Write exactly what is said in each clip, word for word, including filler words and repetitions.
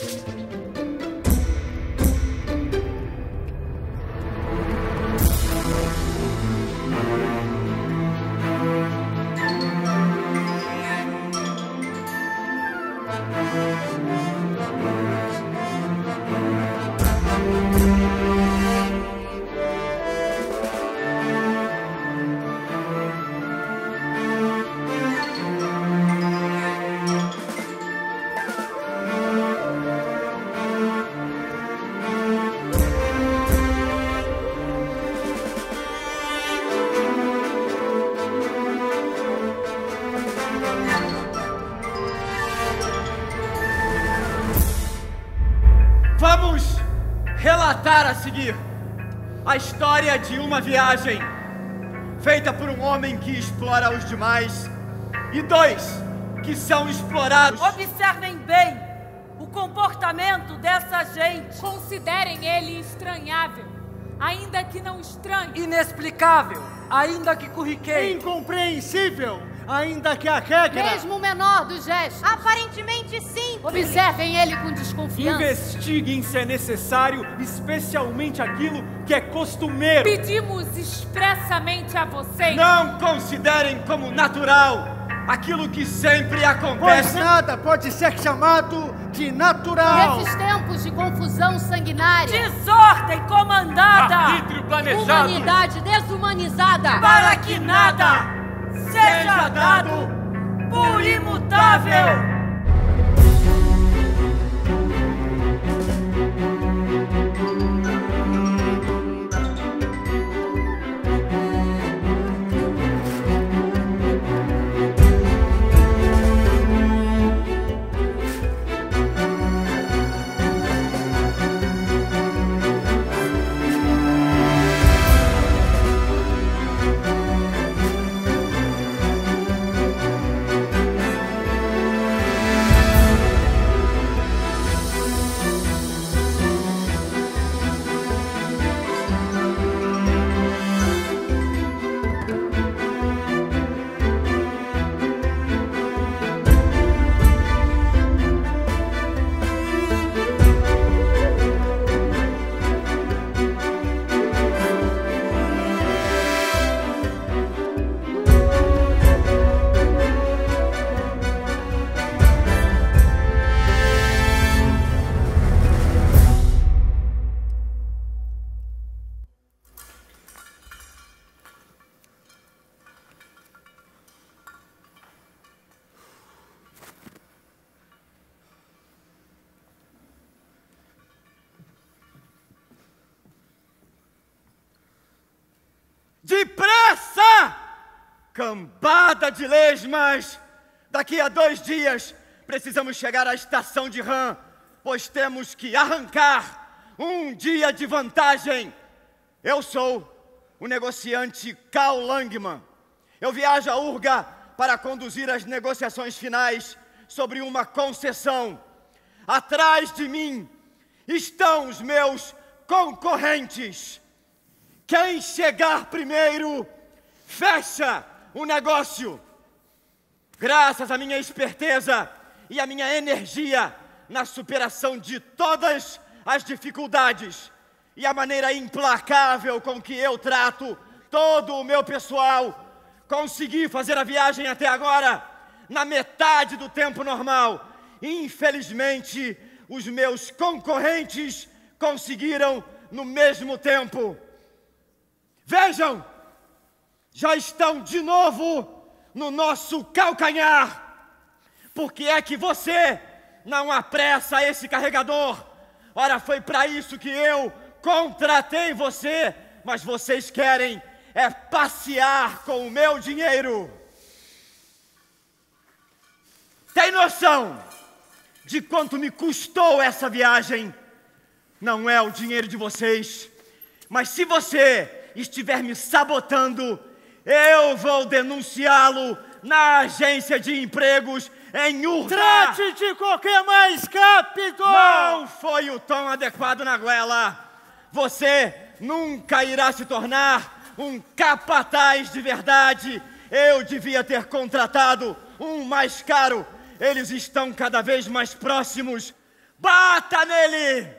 Vamos relatar a seguir a história de uma viagem feita por um homem que explora os demais e dois que são explorados. Observem bem o comportamento dessa gente. Considerem ele estranhável, ainda que não estranho. Inexplicável, ainda que corriqueiro. Incompreensível, ainda que a regra. Mesmo o menor dos gestos. Aparentemente simples. Observem ele com desconfiança. Investiguem se é necessário, especialmente aquilo que é costumeiro. Pedimos expressamente a vocês. Não considerem como natural aquilo que sempre Pois acontece. nada pode ser chamado de natural. Nesses tempos de confusão sanguinária, Desordem comandada Arbítrio planejado humanidade desumanizada, para que nada seja dado por imutável. Depressa! Cambada de lesmas! Daqui a dois dias precisamos chegar à estação de Han, pois temos que arrancar um dia de vantagem. Eu sou o negociante Cal Langman. Eu viajo a Urga para conduzir as negociações finais sobre uma concessão. Atrás de mim estão os meus concorrentes. Quem chegar primeiro, fecha o negócio. Graças à minha esperteza e à minha energia na superação de todas as dificuldades e a maneira implacável com que eu trato todo o meu pessoal, consegui fazer a viagem até agora na metade do tempo normal. Infelizmente, os meus concorrentes conseguiram no mesmo tempo. Vejam, já estão de novo no nosso calcanhar. Por que é que você não apressa esse carregador? Ora, foi para isso que eu contratei você, mas vocês querem é passear com o meu dinheiro. Tem noção de quanto me custou essa viagem? Não é o dinheiro de vocês, mas se você estiver me sabotando, eu vou denunciá-lo na agência de empregos em Urga. Trate de qualquer mais rápido! Não foi o tom adequado na goela. Você nunca irá se tornar um capataz de verdade. Eu devia ter contratado um mais caro. Eles estão cada vez mais próximos. Bata nele!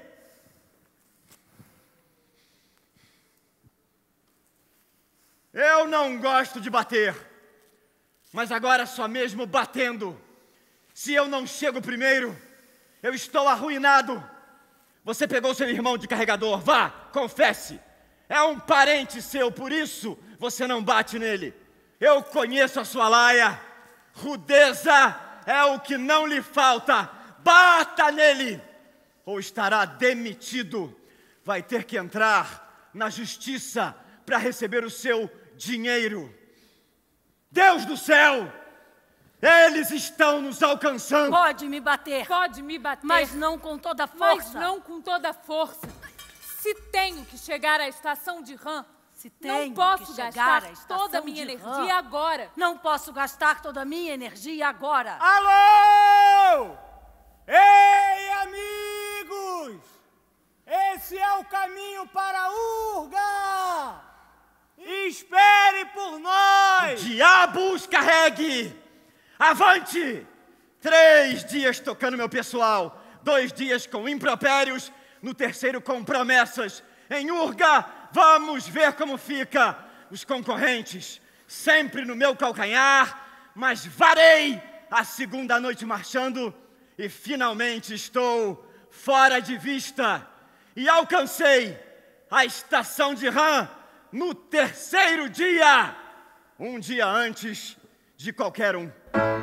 Eu não gosto de bater, mas agora só mesmo batendo. Se eu não chego primeiro, eu estou arruinado. Você pegou seu irmão de carregador, vá, confesse. É um parente seu, por isso você não bate nele. Eu conheço a sua laia. Rudeza é o que não lhe falta. Bata nele, ou estará demitido. Vai ter que entrar na justiça para receber o seu dinheiro. Deus do céu! Eles estão nos alcançando. Pode me bater. Pode me bater. Mas não com toda a força. Mas não com toda a força. Se tenho que chegar à estação de Ram, Se tenho não posso que chegar gastar à estação toda a minha de energia Ram, agora. Não posso gastar toda a minha energia agora. Alô! Ei, amigos! Esse é o caminho para Urga! Espere por nós! Diabos carregue! Avante! Três dias tocando meu pessoal, dois dias com impropérios, no terceiro com promessas. Em Urga, vamos ver como fica. Os concorrentes, sempre no meu calcanhar, mas varei a segunda noite marchando e finalmente estou fora de vista. E alcancei a estação de Ram no terceiro dia, um dia antes de qualquer um.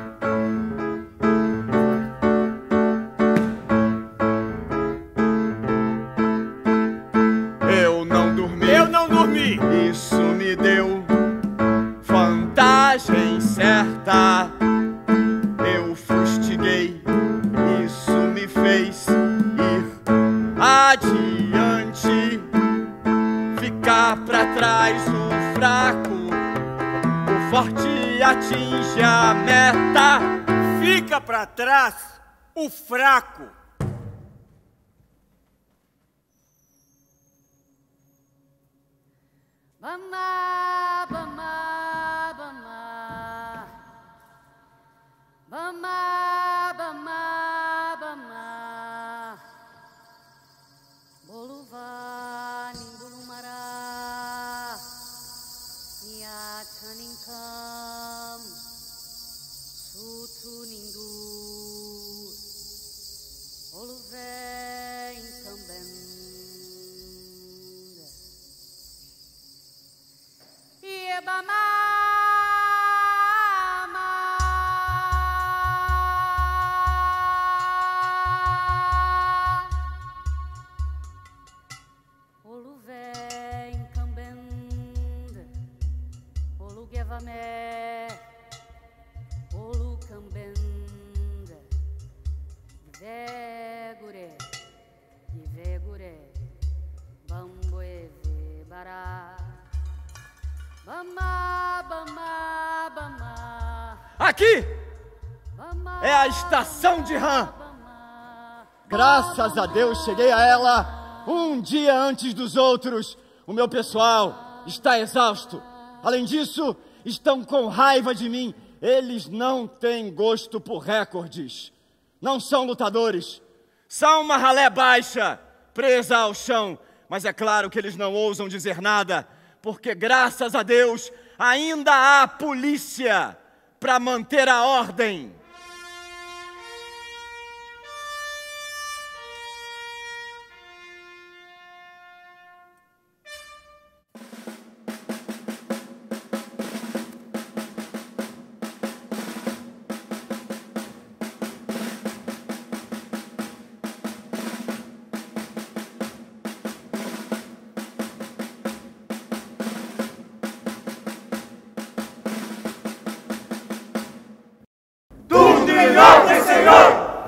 Eu não dormi. Eu não dormi. Isso me deu vantagem certa. Eu fustiguei. Isso me fez ir adiante. Ficar pra trás o fraco. O forte atinge a meta. Fica pra trás o fraco. Bama, bama, bama. Bama, bama, bama. Boluva, ningumará. Nia chaninkam. Sutu ningu. Boluve incambem. Iebama. Olu cambenda, vegure, vegure, bamboe bara, bama, bama, bama. Aqui Bama, é a estação de Ram. bama. Graças a Deus cheguei a ela um dia antes dos outros. O meu pessoal está exausto. Além disso, estão com raiva de mim. Eles não têm gosto por recordes. Não são lutadores. São uma ralé baixa, presa ao chão. Mas é claro que eles não ousam dizer nada, porque graças a Deus ainda há polícia para manter a ordem. Ordem, Senhor!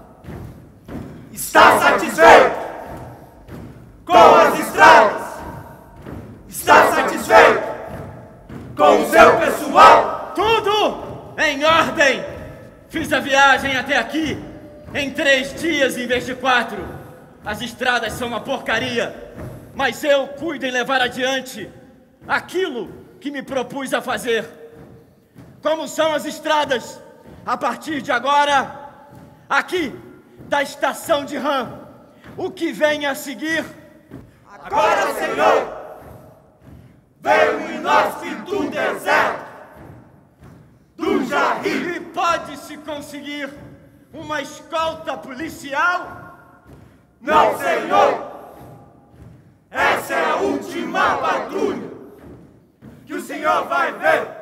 Está satisfeito com as estradas? Está satisfeito com o seu pessoal? Tudo em ordem! Fiz a viagem até aqui em três dias em vez de quatro. As estradas são uma porcaria, mas eu cuido em levar adiante aquilo que me propus a fazer. Como são as estradas? A partir de agora, aqui da estação de Han. O que vem a seguir? Agora, Senhor, veio em nós do deserto, do Jarri. E pode-se conseguir uma escolta policial? Não, Senhor. Essa é a última patrulha que o Senhor vai ver.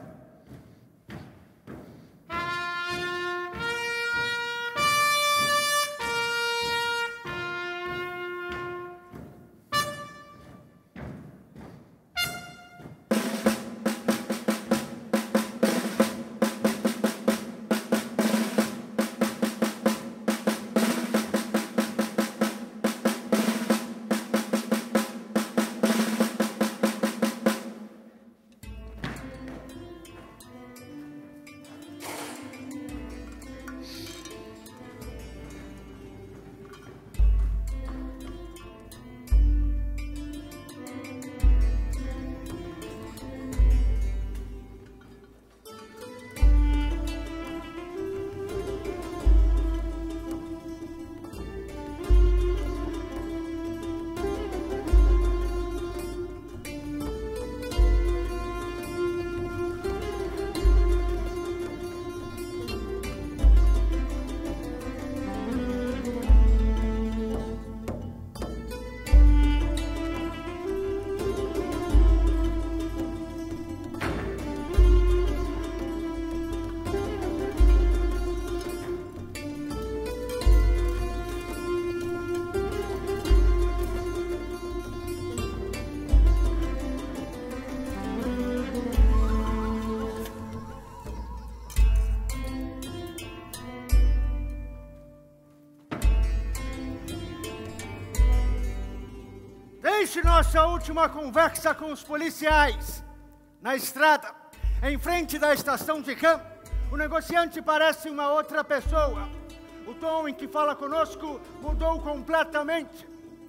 Desde nossa última conversa com os policiais, na estrada, em frente da estação de Han, o negociante parece uma outra pessoa. O tom em que fala conosco mudou completamente.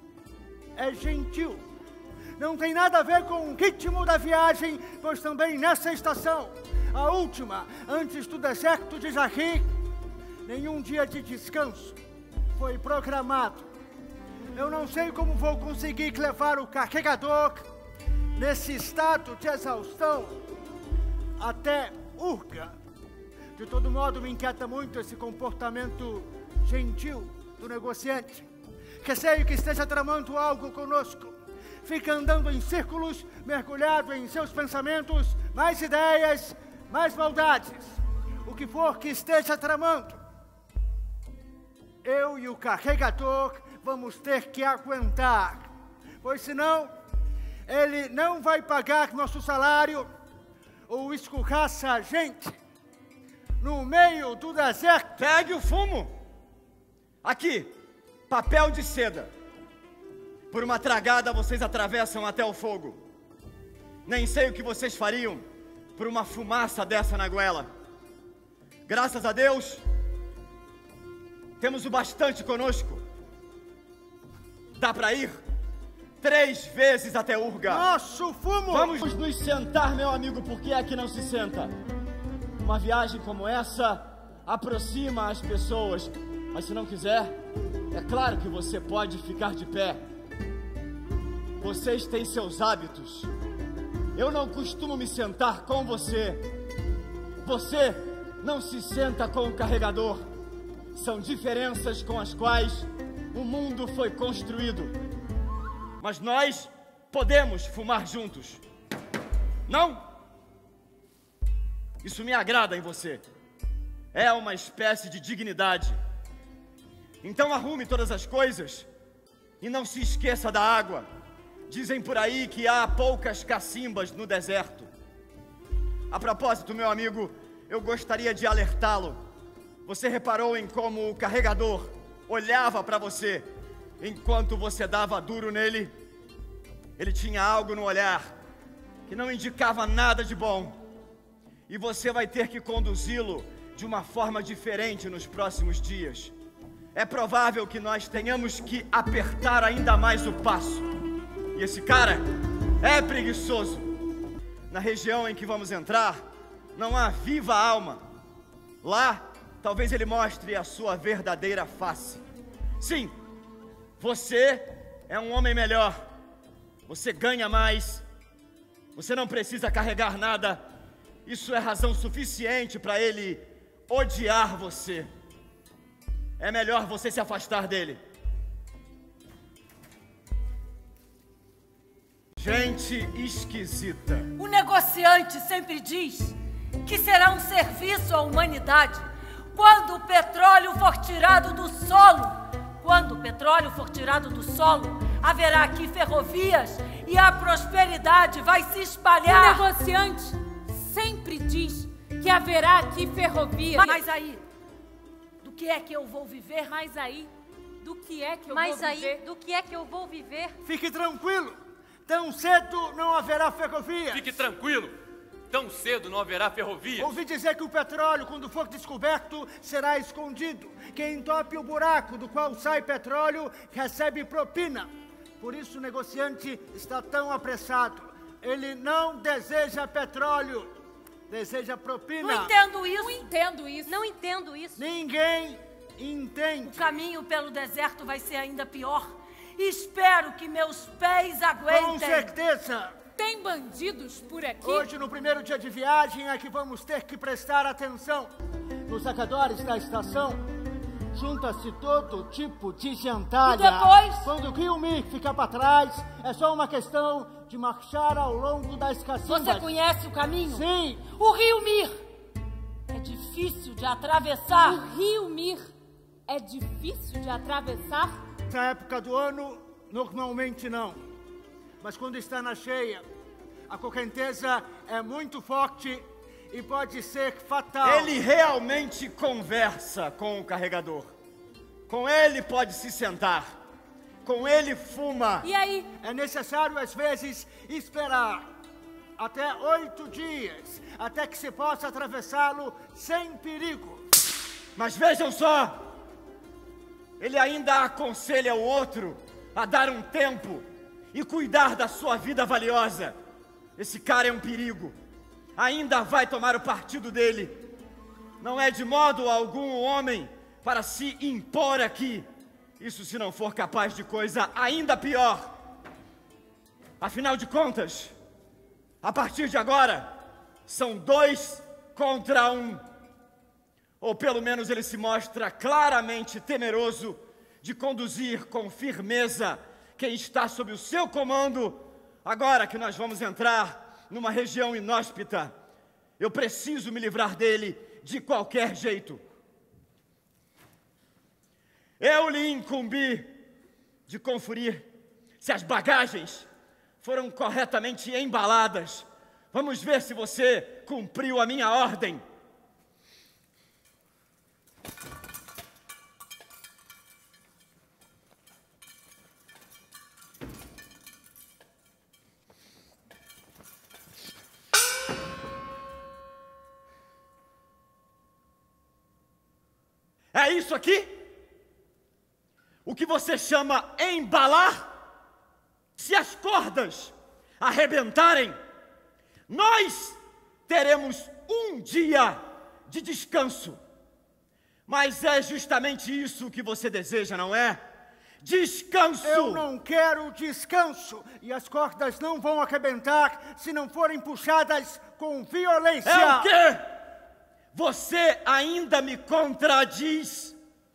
É gentil. Não tem nada a ver com o ritmo da viagem, pois também nessa estação, a última, antes do deserto de Jarri, nenhum dia de descanso foi programado. Eu não sei como vou conseguir levar o carregador nesse estado de exaustão até Urga. De todo modo, me inquieta muito esse comportamento gentil do negociante. Receio que esteja tramando algo conosco. Fica andando em círculos, mergulhado em seus pensamentos, mais ideias, mais maldades. O que for que esteja tramando, eu e o carregador vamos ter que aguentar, pois senão ele não vai pagar nosso salário ou escorraça a gente no meio do deserto. Pegue o fumo. Aqui, papel de seda. Por uma tragada vocês atravessam até o fogo. Nem sei o que vocês fariam por uma fumaça dessa na goela. Graças a Deus, temos o bastante conosco. Dá pra ir três vezes até Urga. Nosso fumo! Vamos nos sentar, meu amigo, porque aqui não se senta. Uma viagem como essa aproxima as pessoas. Mas se não quiser, é claro que você pode ficar de pé. Vocês têm seus hábitos. Eu não costumo me sentar com você. Você não se senta com o carregador. São diferenças com as quais o mundo foi construído. Mas nós podemos fumar juntos. Não? Isso me agrada em você. É uma espécie de dignidade. Então arrume todas as coisas e não se esqueça da água. Dizem por aí que há poucas cacimbas no deserto. A propósito, meu amigo, eu gostaria de alertá-lo. Você reparou em como o carregador olhava para você enquanto você dava duro nele? Ele tinha algo no olhar que não indicava nada de bom. E você vai ter que conduzi-lo de uma forma diferente nos próximos dias. É provável que nós tenhamos que apertar ainda mais o passo. E esse cara é preguiçoso. Na região em que vamos entrar, não há viva alma. Lá talvez ele mostre a sua verdadeira face. Sim, você é um homem melhor. Você ganha mais. Você não precisa carregar nada. Isso é razão suficiente para ele odiar você. É melhor você se afastar dele. Gente esquisita. O negociante sempre diz que será um serviço à humanidade quando o petróleo for tirado do solo. Quando o petróleo for tirado do solo, haverá aqui ferrovias e a prosperidade vai se espalhar. O negociante sempre diz que haverá aqui ferrovias. Mas aí, do que é que eu vou viver? Mas aí, do que é que eu Mas vou aí, viver? do que é que eu vou viver? Fique tranquilo. Tão cedo não haverá ferrovia. Fique tranquilo. Tão cedo não haverá ferrovia. Ouvi dizer que o petróleo, quando for descoberto, será escondido. Quem entope o buraco do qual sai petróleo, recebe propina. Por isso o negociante está tão apressado. Ele não deseja petróleo, deseja propina. Não entendo isso. Não entendo isso. Não entendo isso. Ninguém O entende. caminho pelo deserto vai ser ainda pior. Espero que meus pés aguentem. Com certeza. Tem bandidos por aqui? Hoje, no primeiro dia de viagem, é que vamos ter que prestar atenção. Nos arredores da estação, junta-se todo tipo de gentalha. E depois? Quando o Rio-Mir fica para trás, é só uma questão de marchar ao longo das cacimbas. Você conhece o caminho? Sim. O Rio Mir é difícil de atravessar. O Rio Mir é difícil de atravessar? Nessa época do ano, normalmente não. Mas quando está na cheia, a correnteza é muito forte e pode ser fatal. Ele realmente conversa com o carregador. Com ele pode se sentar. Com ele fuma. E aí? É necessário, às vezes, esperar até oito dias, até que se possa atravessá-lo sem perigo. Mas vejam só! Ele ainda aconselha o outro a dar um tempo e cuidar da sua vida valiosa. Esse cara é um perigo. Ainda vai tomar o partido dele. Não é de modo algum um homem para se impor aqui. Isso se não for capaz de coisa ainda pior. Afinal de contas, a partir de agora, são dois contra um. Ou pelo menos ele se mostra claramente temeroso de conduzir com firmeza quem está sob o seu comando. Agora que nós vamos entrar numa região inóspita, eu preciso me livrar dele de qualquer jeito. Eu lhe incumbi de conferir se as bagagens foram corretamente embaladas. Vamos ver se você cumpriu a minha ordem. É isso aqui? O que você chama embalar? Se as cordas arrebentarem, nós teremos um dia de descanso. Mas é justamente isso que você deseja, não é? Descanso! Eu não quero descanso. E as cordas não vão arrebentar se não forem puxadas com violência. É o quê? Você ainda me contradiz?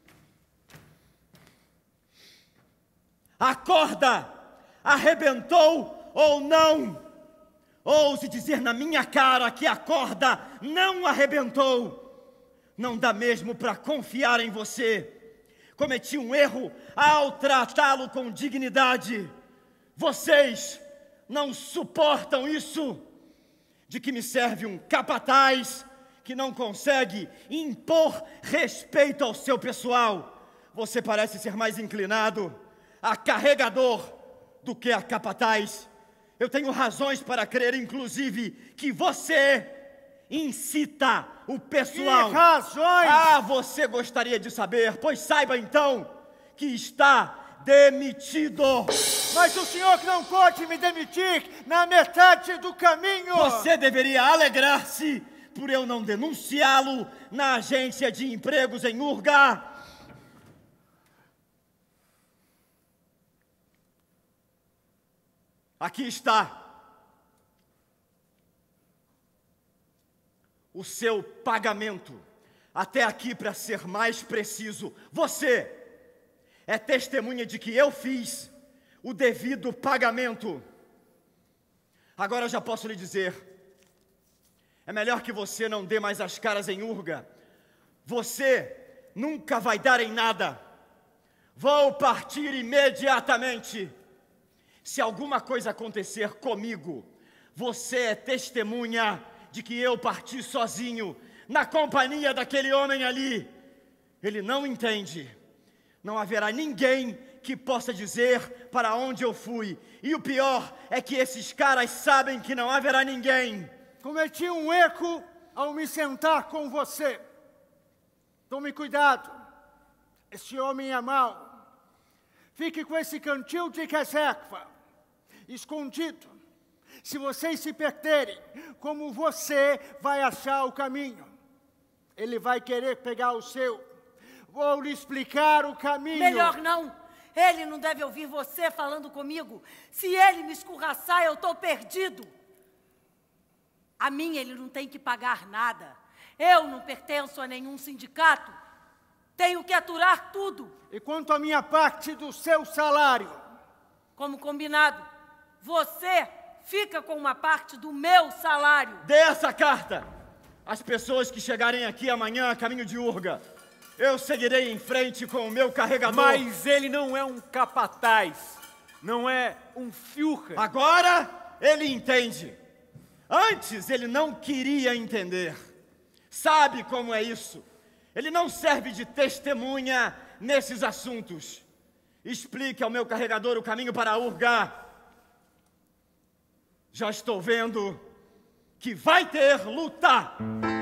A corda arrebentou ou não? Ouse dizer na minha cara que a corda não arrebentou. Não dá mesmo para confiar em você. Cometi um erro ao tratá-lo com dignidade. Vocês não suportam isso? De que me serve um capataz que não consegue impor respeito ao seu pessoal? Você parece ser mais inclinado a carregador do que a capataz. Eu tenho razões para crer, inclusive, que você incita o pessoal. Que razões? Ah, você gostaria de saber? Pois saiba então que está demitido. Mas o senhor não pode me demitir na metade do caminho. Você deveria alegrar-se por eu não denunciá-lo na agência de empregos em Urga. Aqui está o seu pagamento. Até aqui, para ser mais preciso, você é testemunha de que eu fiz o devido pagamento. Agora eu já posso lhe dizer, é melhor que você não dê mais as caras em Urga. Você nunca vai dar em nada. Vou partir imediatamente. Se alguma coisa acontecer comigo, você é testemunha de que eu parti sozinho, na companhia daquele homem ali. Ele não entende. Não haverá ninguém que possa dizer para onde eu fui. E o pior é que esses caras sabem que não haverá ninguém. Cometi um erro ao me sentar com você. Tome cuidado. Esse homem é mau. Fique com esse cantil de reserva, escondido. Se vocês se perderem, como você vai achar o caminho? Ele vai querer pegar o seu. Vou lhe explicar o caminho. Melhor não. Ele não deve ouvir você falando comigo. Se ele me escorraçar, eu estou perdido. A mim ele não tem que pagar nada. Eu não pertenço a nenhum sindicato. Tenho que aturar tudo. E quanto à minha parte do seu salário? Como combinado, você fica com uma parte do meu salário. Dê essa carta às pessoas que chegarem aqui amanhã a caminho de Urga. Eu seguirei em frente com o meu carregador. Mas ele não é um capataz, não é um Führer. Agora ele entende. Antes ele não queria entender. Sabe como é isso? Ele não serve de testemunha nesses assuntos. Explique ao meu carregador o caminho para Urga. Já estou vendo que vai ter luta.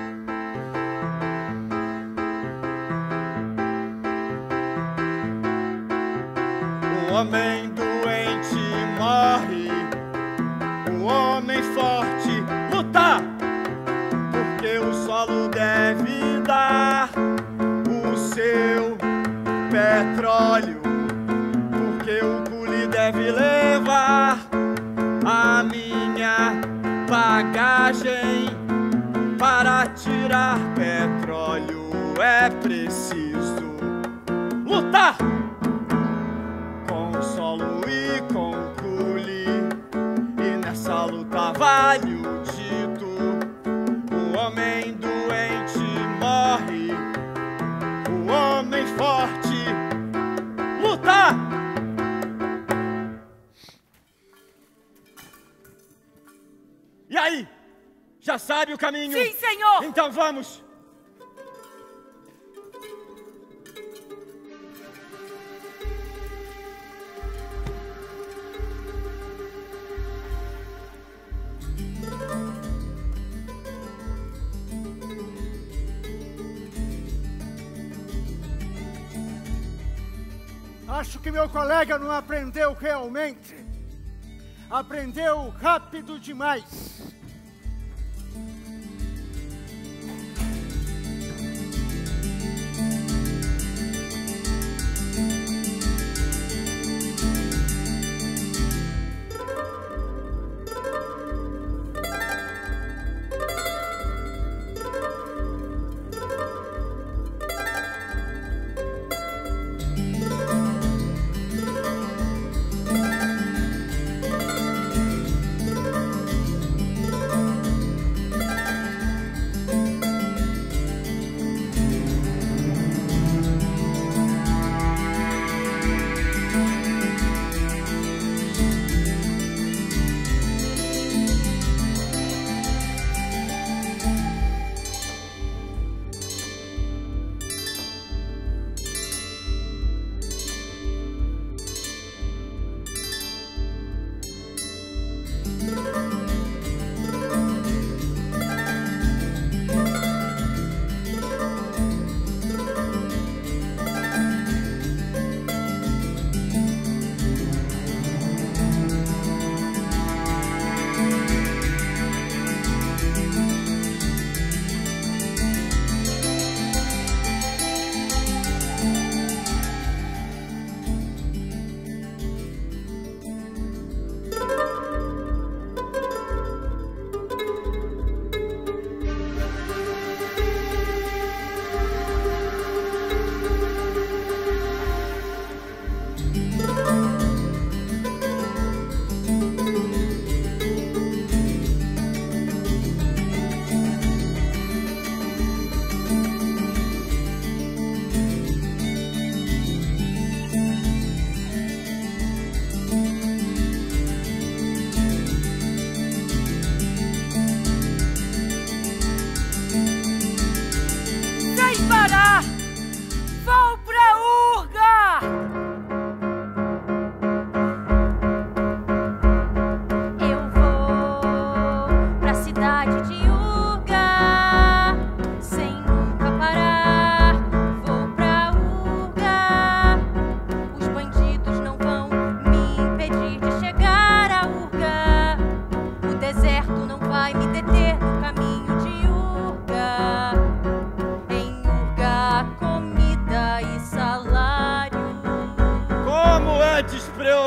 O homem doente morre, o homem forte luta, porque o solo deve dar o seu petróleo, porque o cule deve levar a minha bagagem. Para tirar petróleo é preciso lutar com solo e com cule, e nessa luta vale o dito: o homem doente morre, o homem forte luta. E aí? Já sabe o caminho? Sim, senhor! Então vamos! Acho que meu colega não aprendeu realmente. Aprendeu rápido demais.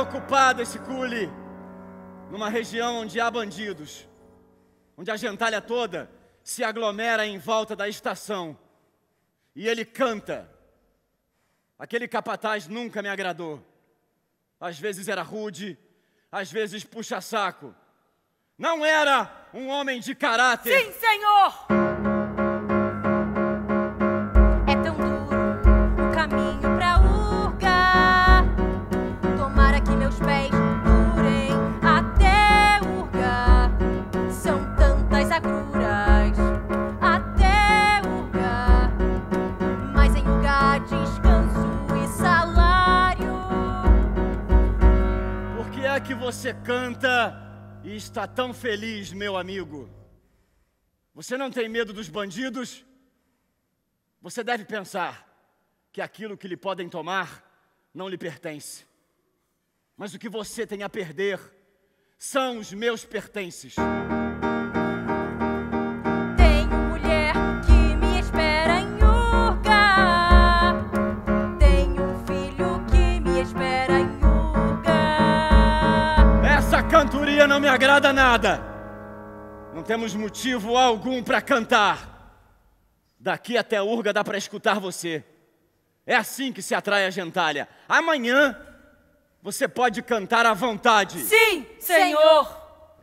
ocupado esse cule numa região onde há bandidos, onde a gentalha toda se aglomera em volta da estação. E ele canta. Aquele capataz nunca me agradou. Às vezes era rude, às vezes puxa-saco. Não era um homem de caráter. Sim, senhor! É tão duro o caminho pra Urga. Tomara que meus pés durem até Urga. São tantas agruras até Urga. Mas em Urga descanso e salário. Por que é que você canta e está tão feliz, meu amigo? Você não tem medo dos bandidos? Você deve pensar que aquilo que lhe podem tomar não lhe pertence. Mas o que você tem a perder são os meus pertences. Tenho mulher que me espera em Urga. Tenho um filho que me espera em Urga. Essa cantoria não me agrada nada. Não temos motivo algum para cantar. Daqui até Urga dá para escutar você. É assim que se atrai a gentalha. Amanhã você pode cantar à vontade. Sim, senhor!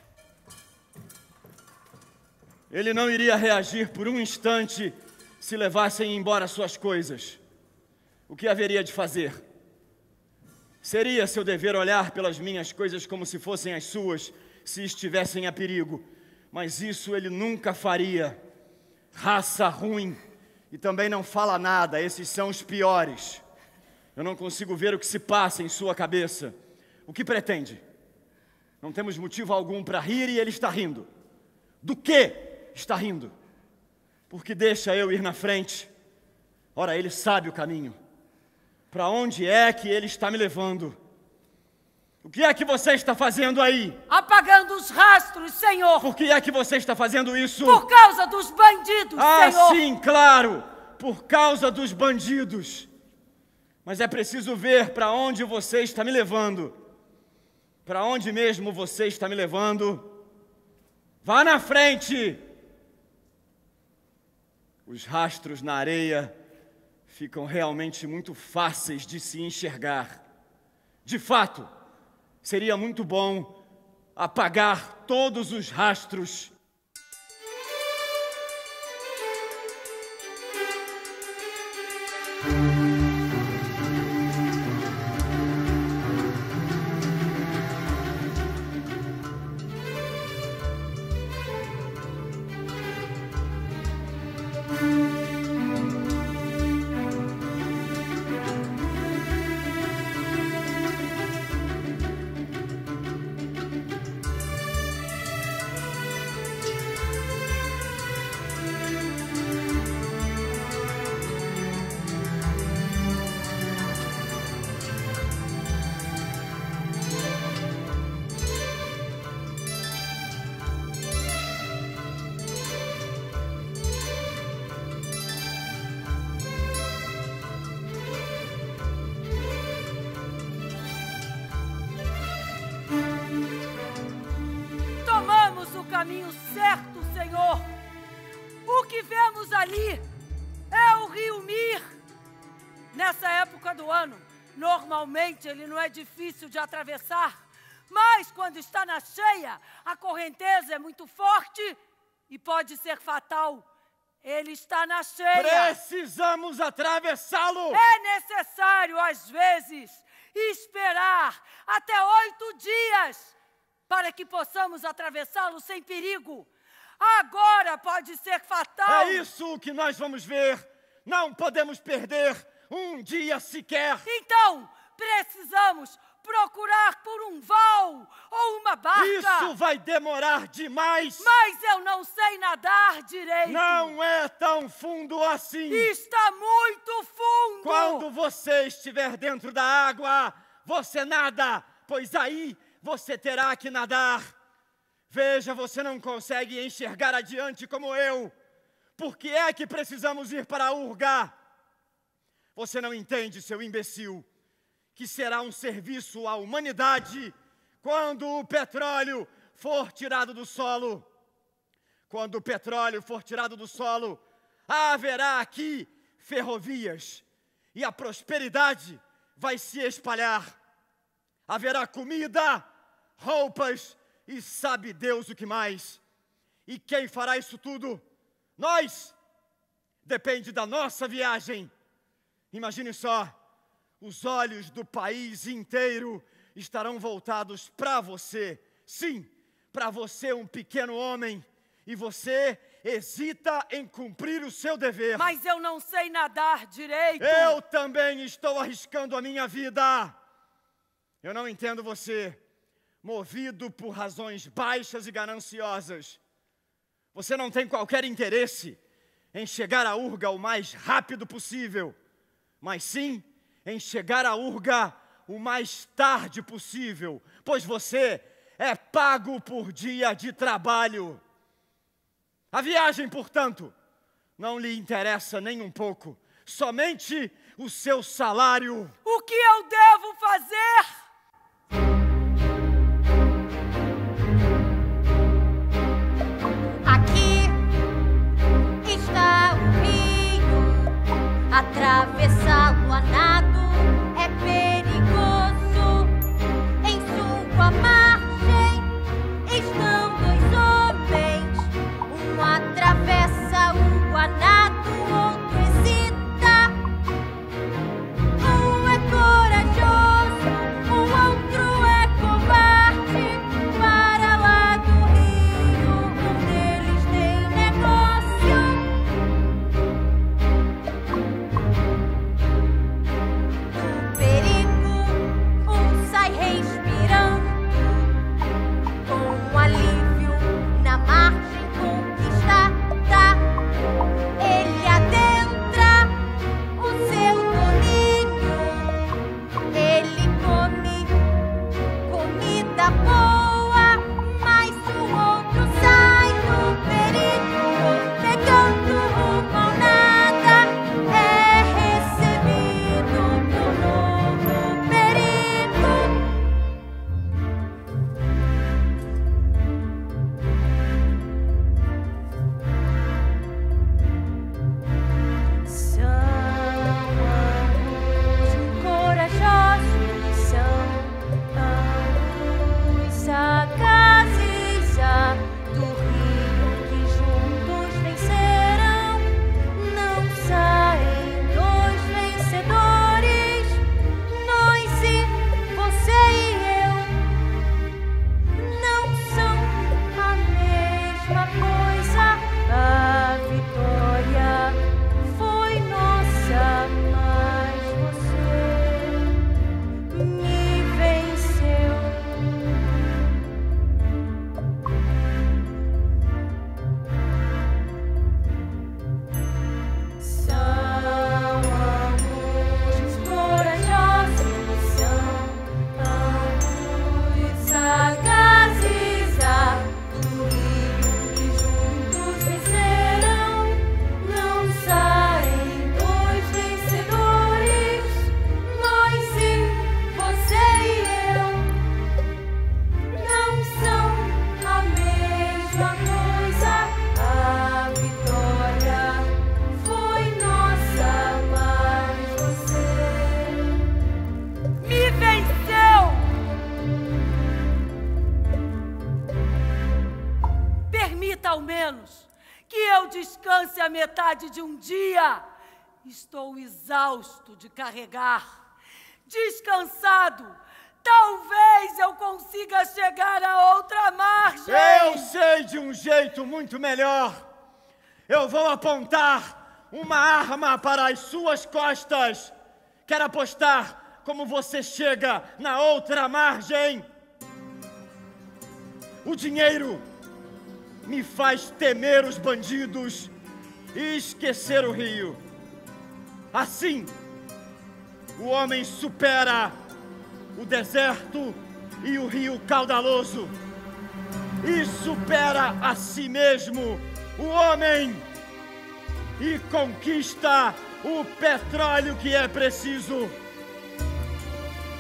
Ele não iria reagir por um instante se levassem embora suas coisas. O que haveria de fazer? Seria seu dever olhar pelas minhas coisas como se fossem as suas, se estivessem a perigo. Mas isso ele nunca faria. Raça ruim. E também não fala nada, esses são os piores. Eu não consigo ver o que se passa em sua cabeça. O que pretende? Não temos motivo algum para rir e ele está rindo. Do que está rindo? Porque deixa eu ir na frente. Ora, ele sabe o caminho. Para onde é que ele está me levando? O que é que você está fazendo aí? Apagando os rastros, senhor! Por que é que você está fazendo isso? Por causa dos bandidos, ah, senhor! Ah, sim, claro! Por causa dos bandidos. Mas é preciso ver para onde você está me levando. Para onde mesmo você está me levando? Vá na frente! Os rastros na areia ficam realmente muito fáceis de se enxergar. De fato, seria muito bom apagar todos os rastros. Caminho certo, Senhor. O que vemos ali é o rio Mir. Nessa época do ano, normalmente ele não é difícil de atravessar, mas quando está na cheia, a correnteza é muito forte e pode ser fatal. Ele está na cheia. Precisamos atravessá-lo. É necessário, às vezes, esperar até oito dias para que possamos atravessá-lo sem perigo. Agora pode ser fatal. É isso que nós vamos ver. Não podemos perder um dia sequer. Então, precisamos procurar por um vau ou uma barca. Isso vai demorar demais. Mas eu não sei nadar direito. Não é tão fundo assim. Está muito fundo. Quando você estiver dentro da água, você nada, pois aí você terá que nadar. Veja, você não consegue enxergar adiante como eu. Por que é que precisamos ir para Urga? Você não entende, seu imbecil, que será um serviço à humanidade quando o petróleo for tirado do solo. Quando o petróleo for tirado do solo, haverá aqui ferrovias e a prosperidade vai se espalhar. Haverá comida, roupas e sabe Deus o que mais. E quem fará isso tudo? Nós! Depende da nossa viagem. Imagine só, os olhos do país inteiro estarão voltados para você. Sim, para você, um pequeno homem. E você hesita em cumprir o seu dever. Mas eu não sei nadar direito. Eu também estou arriscando a minha vida. Eu não entendo você, movido por razões baixas e gananciosas. Você não tem qualquer interesse em chegar à Urga o mais rápido possível, mas sim em chegar à Urga o mais tarde possível, pois você é pago por dia de trabalho. A viagem, portanto, não lhe interessa nem um pouco, somente o seu salário. O que eu devo fazer? Aqui está o rio, atravessá-lo a nado é perigoso. Em sua margem estão dois homens, um atravessa o a nado, outro hesita. Um é corajoso, o outro é covarde. Para lá do rio, um deles tem negócio. Do perigo, um sai respirando, com alívio na margem conquistada. Ele adentra o seu domínio, ele come comida boa, mas o outro sai do perigo, pegando rumo ao nada, é recebido por novo perigo. São ambos corajosos, são ambos sagazes, a do rio que juntos vencerão. Não saem dois vencedores, nós e você e eu. Não são a mesma coisa, a vitória foi nossa, mas você me venceu. São ambos corajosos, são ambos sagazes, a do rio que juntos vencerão. Não saem dois vencedores, nós e você e eu. Não são a mesma coisa, a vitória foi nossa, mas você Me venceu! Permita ao menos que eu descanse a metade de um dia. Estou exausto de carregar. Descansado, talvez eu consiga chegar a outra margem. Eu sei de um jeito muito melhor. Eu vou apontar uma arma para as suas costas. Quero apostar como você chega na outra margem. O dinheiro me faz temer os bandidos e esquecer o rio. Assim, o homem supera o deserto e o rio caudaloso e supera a si mesmo, o homem, e conquista o petróleo que é preciso.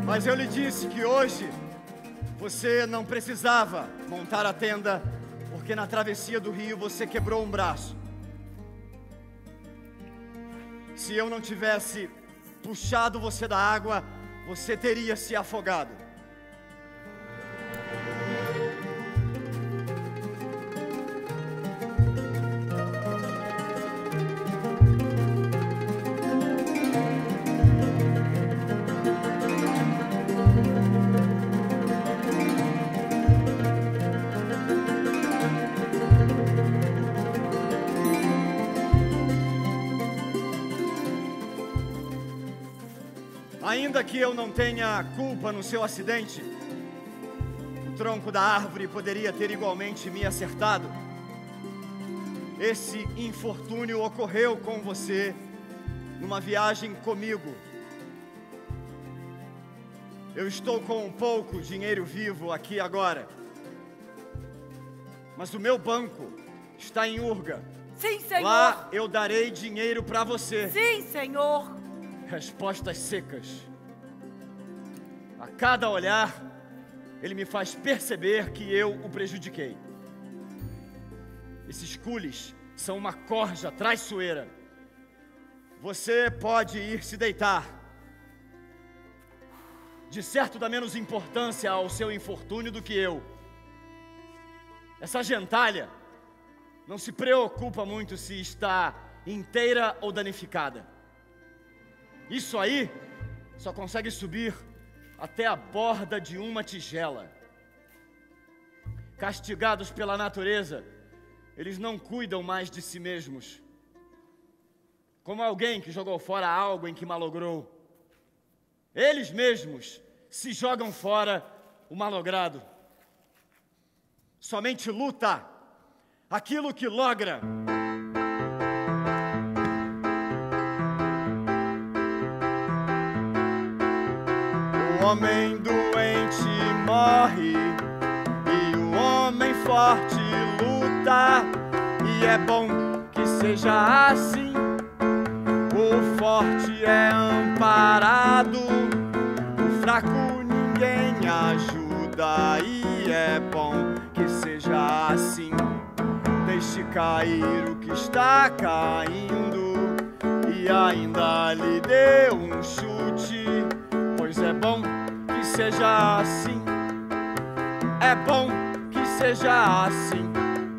Mas eu lhe disse que hoje você não precisava montar a tenda, porque na travessia do rio você quebrou um braço. Se eu não tivesse puxado você da água, você teria se afogado. Ainda que eu não tenha culpa no seu acidente, o tronco da árvore poderia ter igualmente me acertado. Esse infortúnio ocorreu com você numa viagem comigo. Eu estou com um pouco dinheiro vivo aqui agora, mas o meu banco está em Urga. Sim, Senhor. Lá eu darei dinheiro para você. Sim, Senhor. Respostas secas. A cada olhar, ele me faz perceber que eu o prejudiquei. Esses cules são uma corja traiçoeira. Você pode ir se deitar. De certo dá menos importância ao seu infortúnio do que eu. Essa gentalha não se preocupa muito se está inteira ou danificada. Isso aí só consegue subir até a borda de uma tigela. Castigados pela natureza, eles não cuidam mais de si mesmos. Como alguém que jogou fora algo em que malogrou. Eles mesmos se jogam fora o malogrado. Somente luta aquilo que logra. O homem doente morre e o homem forte luta, e é bom que seja assim. O forte é amparado, o fraco ninguém ajuda, e é bom que seja assim. Deixe cair o que está caindo e ainda lhe dê um chute, pois é bom que seja assim, é bom que seja assim.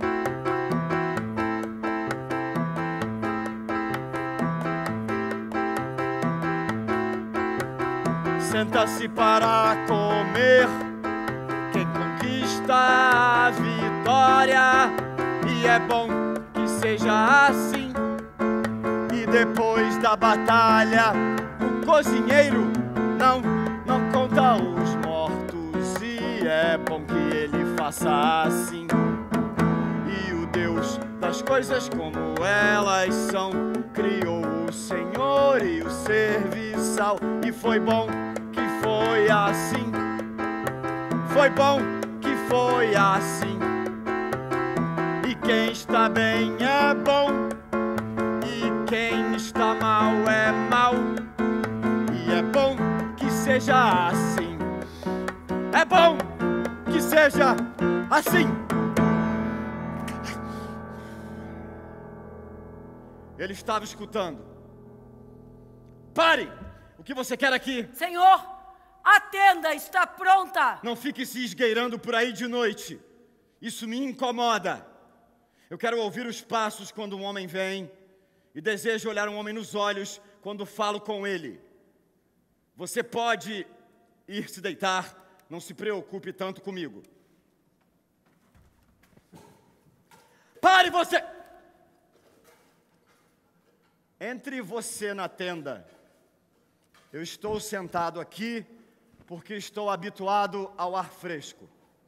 Senta-se para comer, quem conquista a vitória, e é bom que seja assim. E depois da batalha, o cozinheiro não, não conta os mortos, e é bom que ele faça assim. E o Deus das coisas como elas são criou o Senhor e o serviçal, e foi bom que foi assim, foi bom que foi assim. E quem está bem é bom, e quem está mal é mal, e é bom que seja assim, é bom que seja assim. Ele estava escutando. Pare! O que você quer aqui? Senhor, a tenda está pronta. Não fique se esgueirando por aí de noite. Isso me incomoda. Eu quero ouvir os passos quando um homem vem, e desejo olhar um homem nos olhos quando falo com ele. Você pode ir se deitar, não se preocupe tanto comigo. Pare você! Entre você na tenda. Eu estou sentado aqui porque estou habituado ao ar fresco.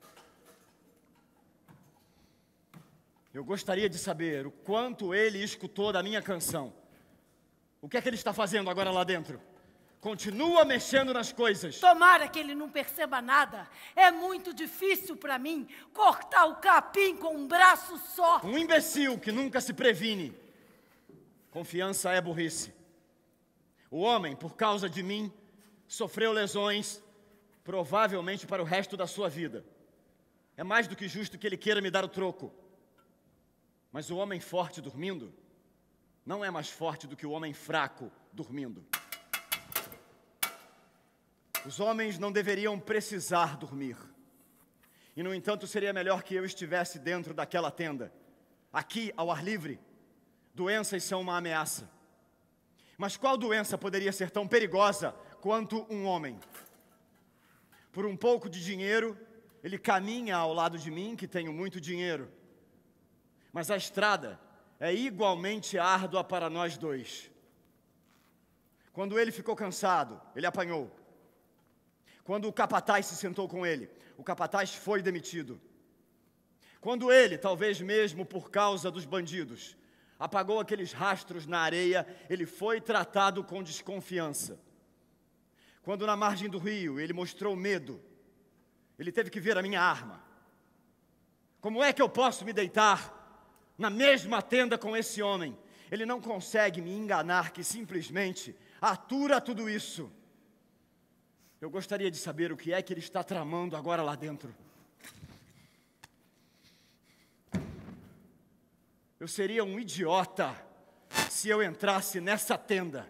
Eu gostaria de saber o quanto ele escutou da minha canção. O que é que ele está fazendo agora lá dentro? Continua mexendo nas coisas. Tomara que ele não perceba nada. É muito difícil para mim cortar o capim com um braço só. Um imbecil que nunca se previne. Confiança é burrice. O homem, por causa de mim, sofreu lesões provavelmente para o resto da sua vida. É mais do que justo que ele queira me dar o troco. Mas o homem forte dormindo não é mais forte do que o homem fraco dormindo. Os homens não deveriam precisar dormir. E, no entanto, seria melhor que eu estivesse dentro daquela tenda. Aqui, ao ar livre, doenças são uma ameaça. Mas qual doença poderia ser tão perigosa quanto um homem? Por um pouco de dinheiro, ele caminha ao lado de mim, que tenho muito dinheiro. Mas a estrada é igualmente árdua para nós dois. Quando ele ficou cansado, ele apanhou. Quando o capataz se sentou com ele, o capataz foi demitido. Quando ele, talvez mesmo por causa dos bandidos, apagou aqueles rastros na areia, ele foi tratado com desconfiança. Quando na margem do rio ele mostrou medo, ele teve que ver a minha arma. Como é que eu posso me deitar na mesma tenda com esse homem? Ele não consegue me enganar que simplesmente atura tudo isso. Eu gostaria de saber o que é que ele está tramando agora lá dentro. Eu seria um idiota se eu entrasse nessa tenda.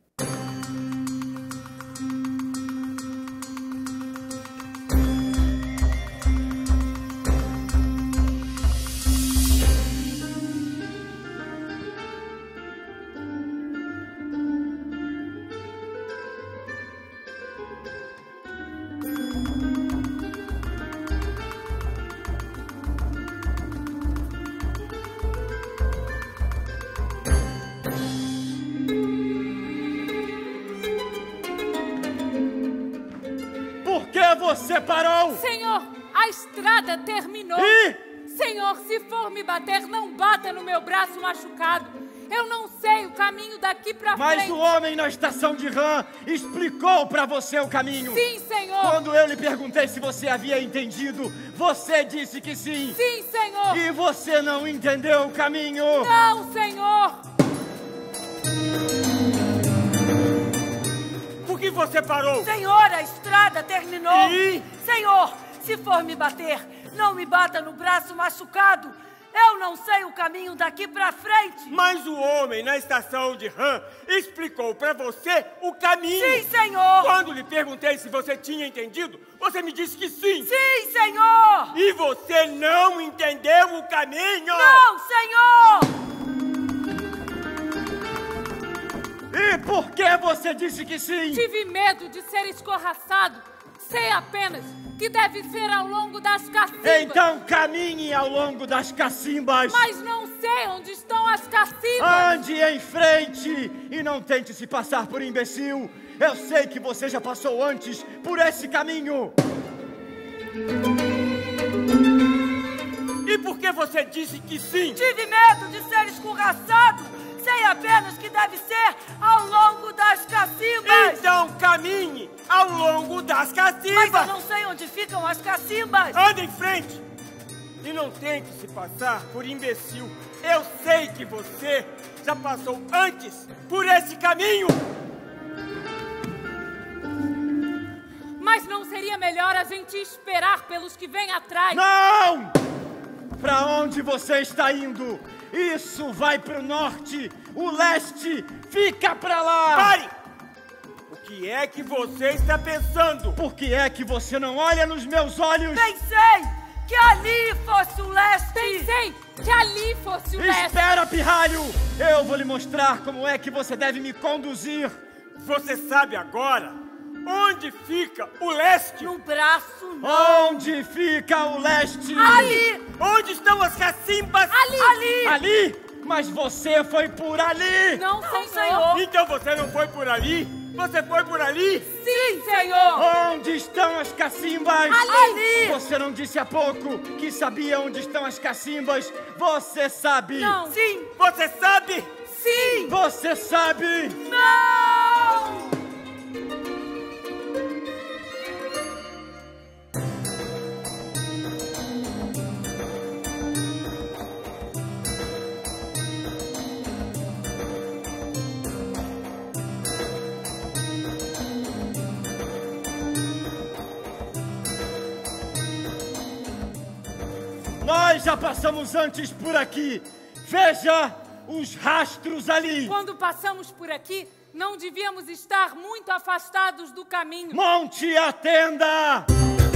Você parou! Senhor, a estrada terminou. E? Senhor, se for me bater, não bata no meu braço machucado. Eu não sei o caminho daqui pra Mas frente. Mas o homem na estação de Ram explicou pra você o caminho. Sim, Senhor. Quando eu lhe perguntei se você havia entendido, você disse que sim. Sim, Senhor. E você não entendeu o caminho. Não, Senhor. Por que você parou? Senhor, a estrada terminou. E? Senhor, se for me bater, não me bata no braço machucado. Eu não sei o caminho daqui pra frente. Mas o homem na estação de Ram explicou pra você o caminho. Sim, Senhor. Quando lhe perguntei se você tinha entendido, você me disse que sim. Sim, Senhor. E você não entendeu o caminho. Não, Senhor. E por que você disse que sim? Tive medo de ser escorraçado. Sei apenas que deve ser ao longo das cacimbas. Então caminhe ao longo das cacimbas. Mas não sei onde estão as cacimbas. Ande em frente e não tente se passar por imbecil. Eu sei que você já passou antes por esse caminho. E por que você disse que sim? Tive medo de ser escorraçado. Sei apenas que deve ser ao longo das cacimbas. Então caminhe ao longo das cacimbas. Mas eu não sei onde ficam as cacimbas. Ande em frente e não tente se passar por imbecil. Eu sei que você já passou antes por esse caminho. Mas não seria melhor a gente esperar pelos que vêm atrás? Não! Para onde você está indo? Isso vai para o norte, o leste fica para lá! Pare! O que é que você está pensando? Por que é que você não olha nos meus olhos? Pensei que ali fosse o leste! Pensei que ali fosse o leste! Espera, pirralho! Eu vou lhe mostrar como é que você deve me conduzir! Você sabe agora onde fica o leste? No braço, não! Onde fica o leste? Ali! Onde estão as cacimbas? Ali! Ali! Ali? Mas você foi por ali! Não, Não, Senhor! Senhor. Então você não foi por ali? Você foi por ali? Sim, Senhor! Onde estão as cacimbas? Ali! Você não disse há pouco que sabia onde estão as cacimbas? Você sabe! Não! Sim! Você sabe? Sim! Você sabe! Não! Nós já passamos antes por aqui. Veja os rastros ali. Quando passamos por aqui, não devíamos estar muito afastados do caminho. Monte a tenda!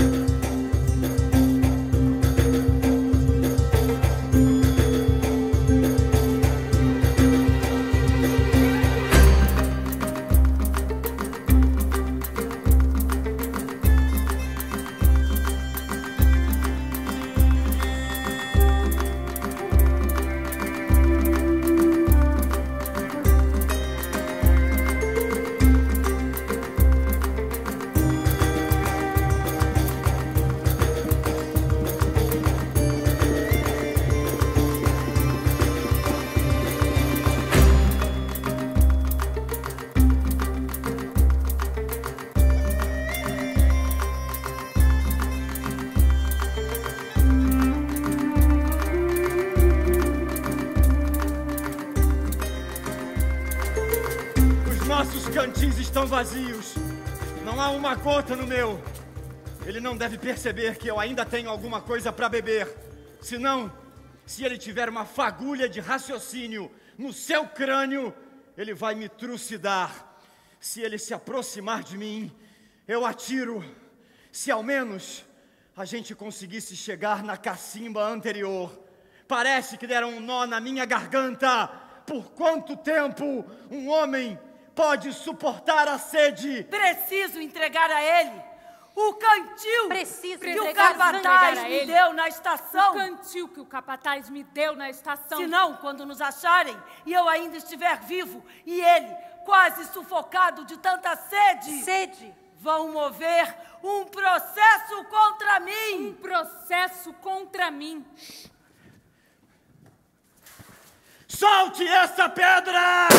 Nossos cantins estão vazios. Não há uma gota no meu. Ele não deve perceber que eu ainda tenho alguma coisa para beber. Senão, se ele tiver uma fagulha de raciocínio no seu crânio, ele vai me trucidar. Se ele se aproximar de mim, eu atiro. Se ao menos a gente conseguisse chegar na cacimba anterior. Parece que deram um nó na minha garganta. Por quanto tempo um homem pode suportar a sede? Preciso entregar a ele o cantil Preciso que o entregar- capataz entregar a me ele deu na estação. O cantil que o capataz me deu na estação. Se não, quando nos acharem e eu ainda estiver vivo e ele quase sufocado de tanta sede, Sede. vão mover um processo contra Um mim. processo contra mim. Solte essa pedra!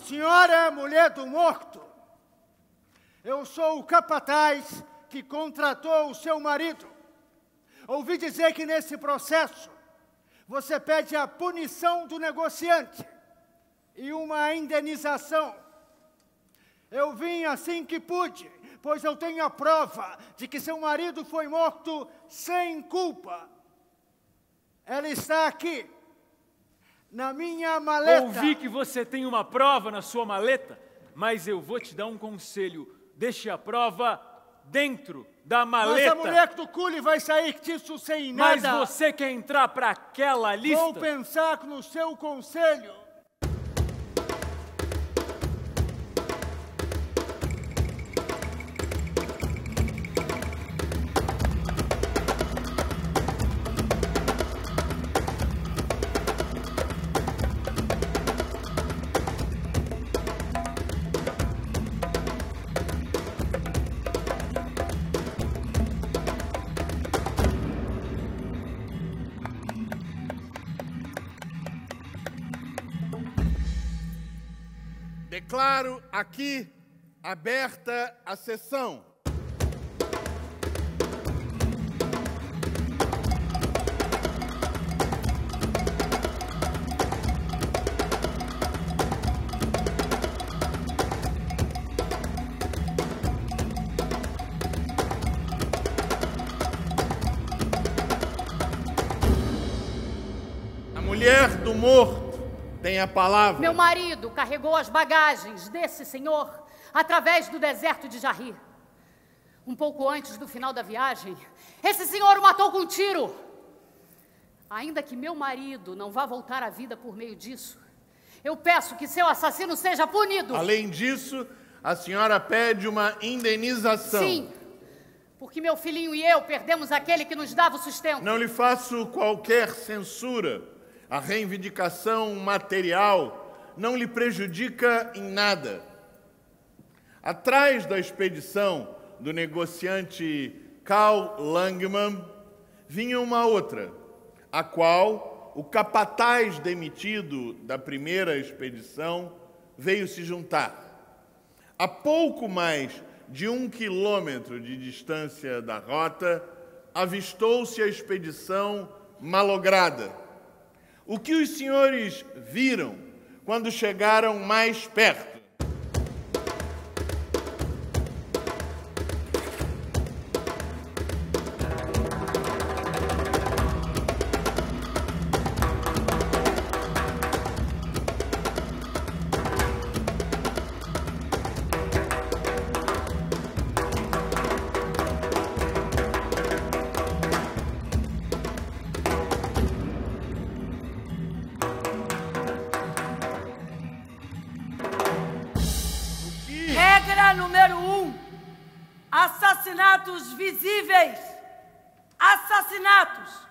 senhora é a mulher do morto. Eu sou o capataz que contratou o seu marido. Ouvi dizer que nesse processo você pede a punição do negociante e uma indenização. Eu vim assim que pude, pois eu tenho a prova de que seu marido foi morto sem culpa. Ela está aqui, na minha maleta. Ouvi que você tem uma prova na sua maleta, mas eu vou te dar um conselho. Deixe a prova dentro da maleta. Mas a mulher do Cule vai sair disso sem Mas nada. Mas você quer entrar para aquela lista? Vou pensar no seu conselho. Declaro aqui aberta a sessão. A mulher do morto tem a palavra. Meu marido carregou as bagagens desse senhor através do deserto de Jarri. Um pouco antes do final da viagem, esse senhor o matou com um tiro. Ainda que meu marido não vá voltar à vida por meio disso, eu peço que seu assassino seja punido. Além disso, a senhora pede uma indenização. Sim, porque meu filhinho e eu perdemos aquele que nos dava o sustento. Não lhe faço qualquer censura. A reivindicação material não lhe prejudica em nada. Atrás da expedição do negociante Carl Langmann vinha uma outra, a qual o capataz demitido da primeira expedição veio se juntar. A pouco mais de um quilômetro de distância da rota, avistou-se a expedição malograda. O que os senhores viram quando chegaram mais perto? Número um, assassinatos visíveis, assassinatos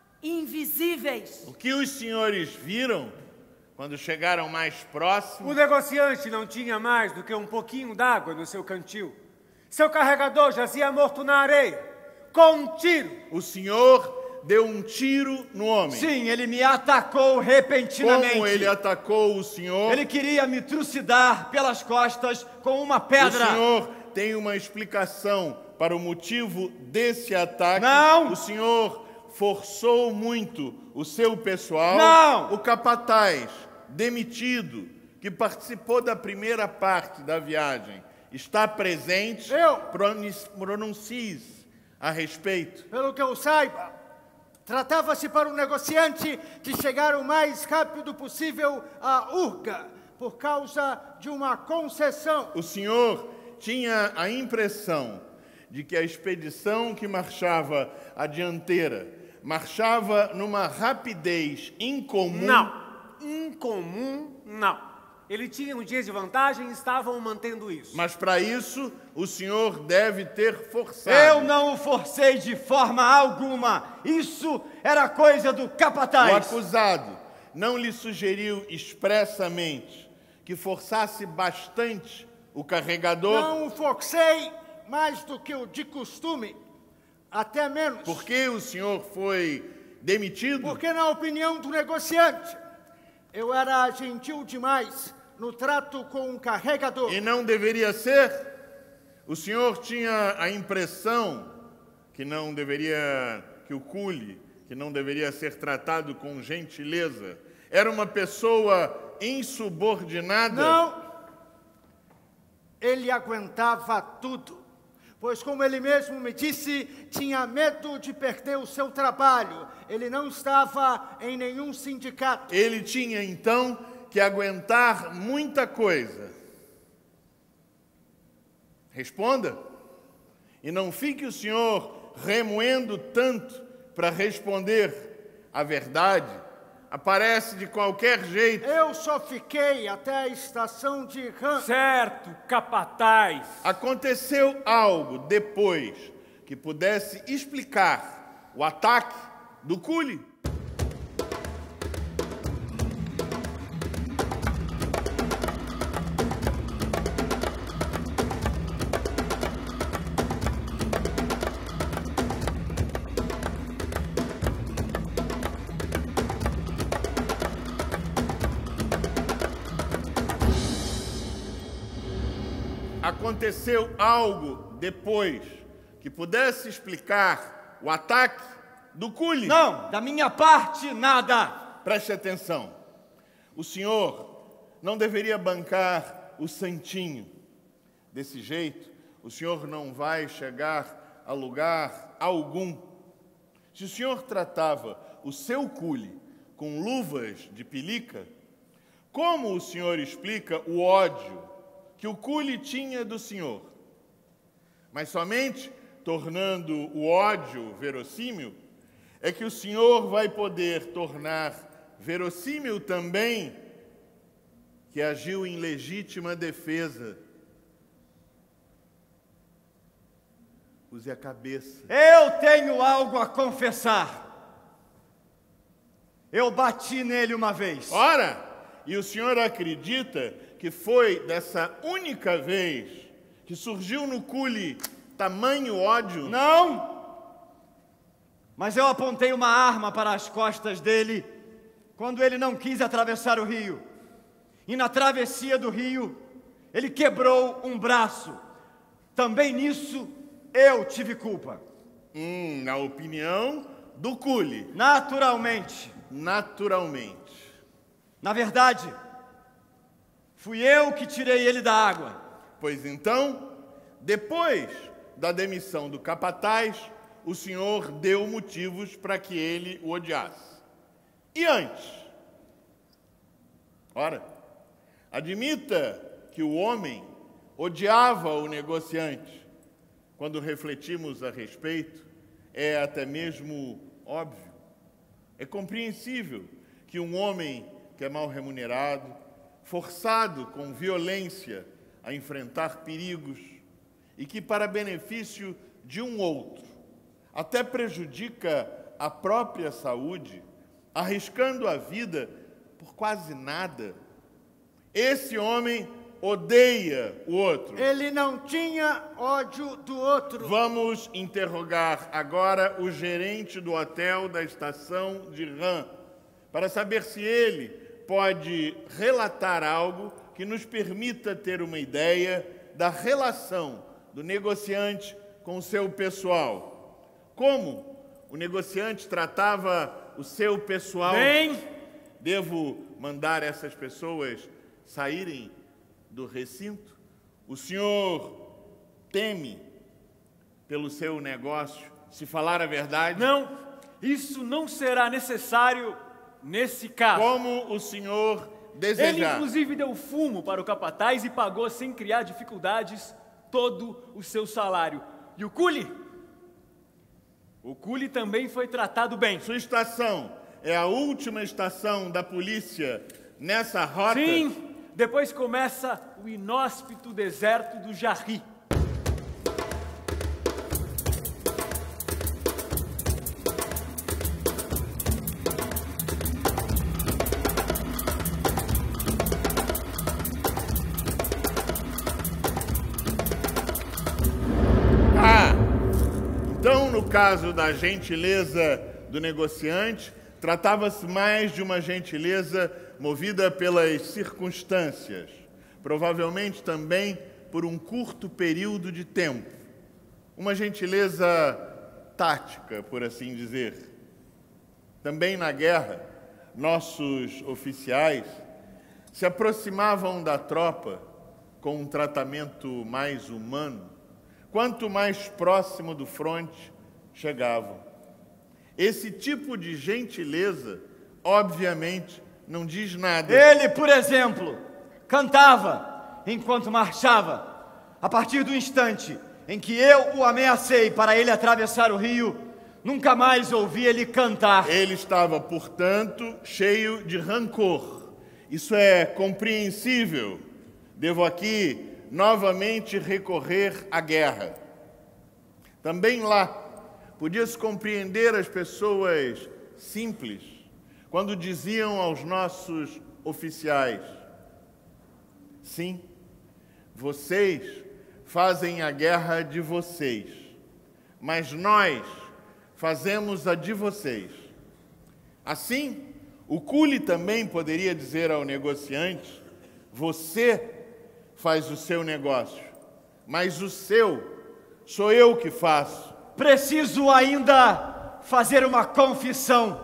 invisíveis. O que os senhores viram quando chegaram mais próximos? O negociante não tinha mais do que um pouquinho d'água no seu cantil. Seu carregador jazia morto na areia, com um tiro. O senhor deu um tiro no homem. Sim, ele me atacou repentinamente. Como ele atacou o senhor? Ele queria me trucidar pelas costas com uma pedra. O senhor tem uma explicação para o motivo desse ataque? Não! O senhor forçou muito o seu pessoal? Não! O capataz, demitido, que participou da primeira parte da viagem, está presente? Eu! Pronuncie-se a respeito. Pelo que eu saiba, tratava-se para um negociante de chegar o mais rápido possível a Urga, por causa de uma concessão. O senhor tinha a impressão de que a expedição que marchava à dianteira marchava numa rapidez incomum? Não. Incomum, não. Ele tinha um dia de vantagem e estavam mantendo isso. Mas para isso, o senhor deve ter forçado. Eu não o forcei de forma alguma. Isso era coisa do capataz. O acusado não lhe sugeriu expressamente que forçasse bastante o carregador? Não o forcei mais do que o de costume, até menos. Por que o senhor foi demitido? Porque, na opinião do negociante, eu era gentil demais no trato com o carregador. E não deveria ser? O senhor tinha a impressão que não deveria, que o cule, que não deveria ser tratado com gentileza, era uma pessoa insubordinada? Não! Ele aguentava tudo, pois, como ele mesmo me disse, tinha medo de perder o seu trabalho. Ele não estava em nenhum sindicato. Ele tinha, então, que aguentar muita coisa. Responda. E não fique o senhor remoendo tanto para responder a verdade. Aparece de qualquer jeito. Eu só fiquei até a estação de Rã. Certo, capataz. Aconteceu algo depois que pudesse explicar o ataque do cule? Aconteceu algo depois que pudesse explicar o ataque do cule? Não, da minha parte, nada. Preste atenção. O senhor não deveria bancar o santinho. Desse jeito, o senhor não vai chegar a lugar algum. Se o senhor tratava o seu cule com luvas de pelica, como o senhor explica o ódio que o cule tinha do senhor? Mas somente tornando o ódio verossímil é que o senhor vai poder tornar verossímil também que agiu em legítima defesa. Use a cabeça. Eu tenho algo a confessar. Eu bati nele uma vez. Ora, e o senhor acredita que foi dessa única vez que surgiu no cule tamanho ódio? Não! Mas eu apontei uma arma para as costas dele quando ele não quis atravessar o rio. E na travessia do rio, ele quebrou um braço. Também nisso, eu tive culpa. Hum, na opinião do cule. Naturalmente. Naturalmente. Na verdade, fui eu que tirei ele da água. Pois então, depois da demissão do capataz, o senhor deu motivos para que ele o odiasse. E antes? Ora, admita que o homem odiava o negociante. Quando refletimos a respeito, é até mesmo óbvio. É compreensível que um homem que é mal remunerado, forçado com violência a enfrentar perigos e que, para benefício de um outro, até prejudica a própria saúde, arriscando a vida por quase nada, esse homem odeia o outro. Ele não tinha ódio do outro. Vamos interrogar agora o gerente do hotel da estação de Rã, para saber se ele pode relatar algo que nos permita ter uma ideia da relação do negociante com o seu pessoal. Como o negociante tratava o seu pessoal? Bem, devo mandar essas pessoas saírem do recinto? O senhor teme pelo seu negócio, se falar a verdade? Não, isso não será necessário nesse caso. Como o senhor desejar. Ele, inclusive, deu fumo para o capataz e pagou, sem criar dificuldades, todo o seu salário. E o cule? O cule também foi tratado bem. Sua estação é a última estação da polícia nessa rota? Sim, depois começa o inóspito deserto do Jarry. No caso da gentileza do negociante, tratava-se mais de uma gentileza movida pelas circunstâncias, provavelmente também por um curto período de tempo. Uma gentileza tática, por assim dizer. Também na guerra, nossos oficiais se aproximavam da tropa com um tratamento mais humano, quanto mais próximo do fronte chegavam. Esse tipo de gentileza, obviamente, não diz nada. Ele, por exemplo, cantava enquanto marchava. A partir do instante em que eu o ameacei para ele atravessar o rio, nunca mais ouvi ele cantar. Ele estava, portanto, cheio de rancor. Isso é compreensível. Devo aqui novamente recorrer à guerra. Também lá, podia-se compreender as pessoas simples quando diziam aos nossos oficiais: sim, vocês fazem a guerra de vocês, mas nós fazemos a de vocês. Assim, o cule também poderia dizer ao negociante: você faz o seu negócio, mas o seu sou eu que faço. Preciso ainda fazer uma confissão.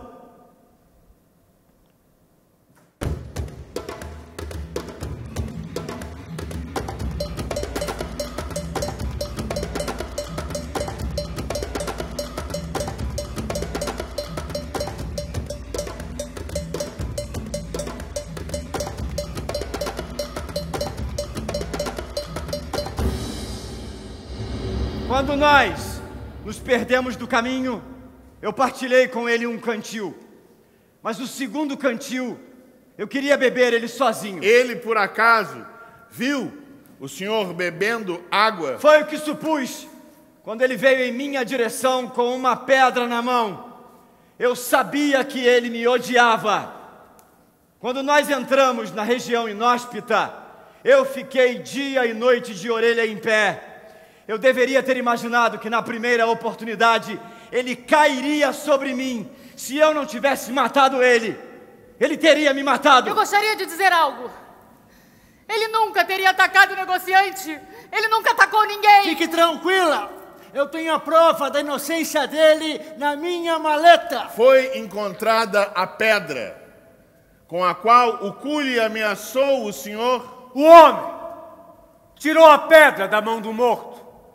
Quando nós nos perdemos do caminho, eu partilhei com ele um cantil. Mas o segundo cantil, eu queria beber ele sozinho. Ele, por acaso, viu o senhor bebendo água? Foi o que supus quando ele veio em minha direção com uma pedra na mão. Eu sabia que ele me odiava. Quando nós entramos na região inóspita, eu fiquei dia e noite de orelha em pé. Eu deveria ter imaginado que na primeira oportunidade ele cairia sobre mim. Se eu não tivesse matado ele, ele teria me matado. Eu gostaria de dizer algo. Ele nunca teria atacado o negociante. Ele nunca atacou ninguém. Fique tranquila. Eu tenho a prova da inocência dele na minha maleta. Foi encontrada a pedra com a qual o cule ameaçou o senhor. O homem tirou a pedra da mão do morto.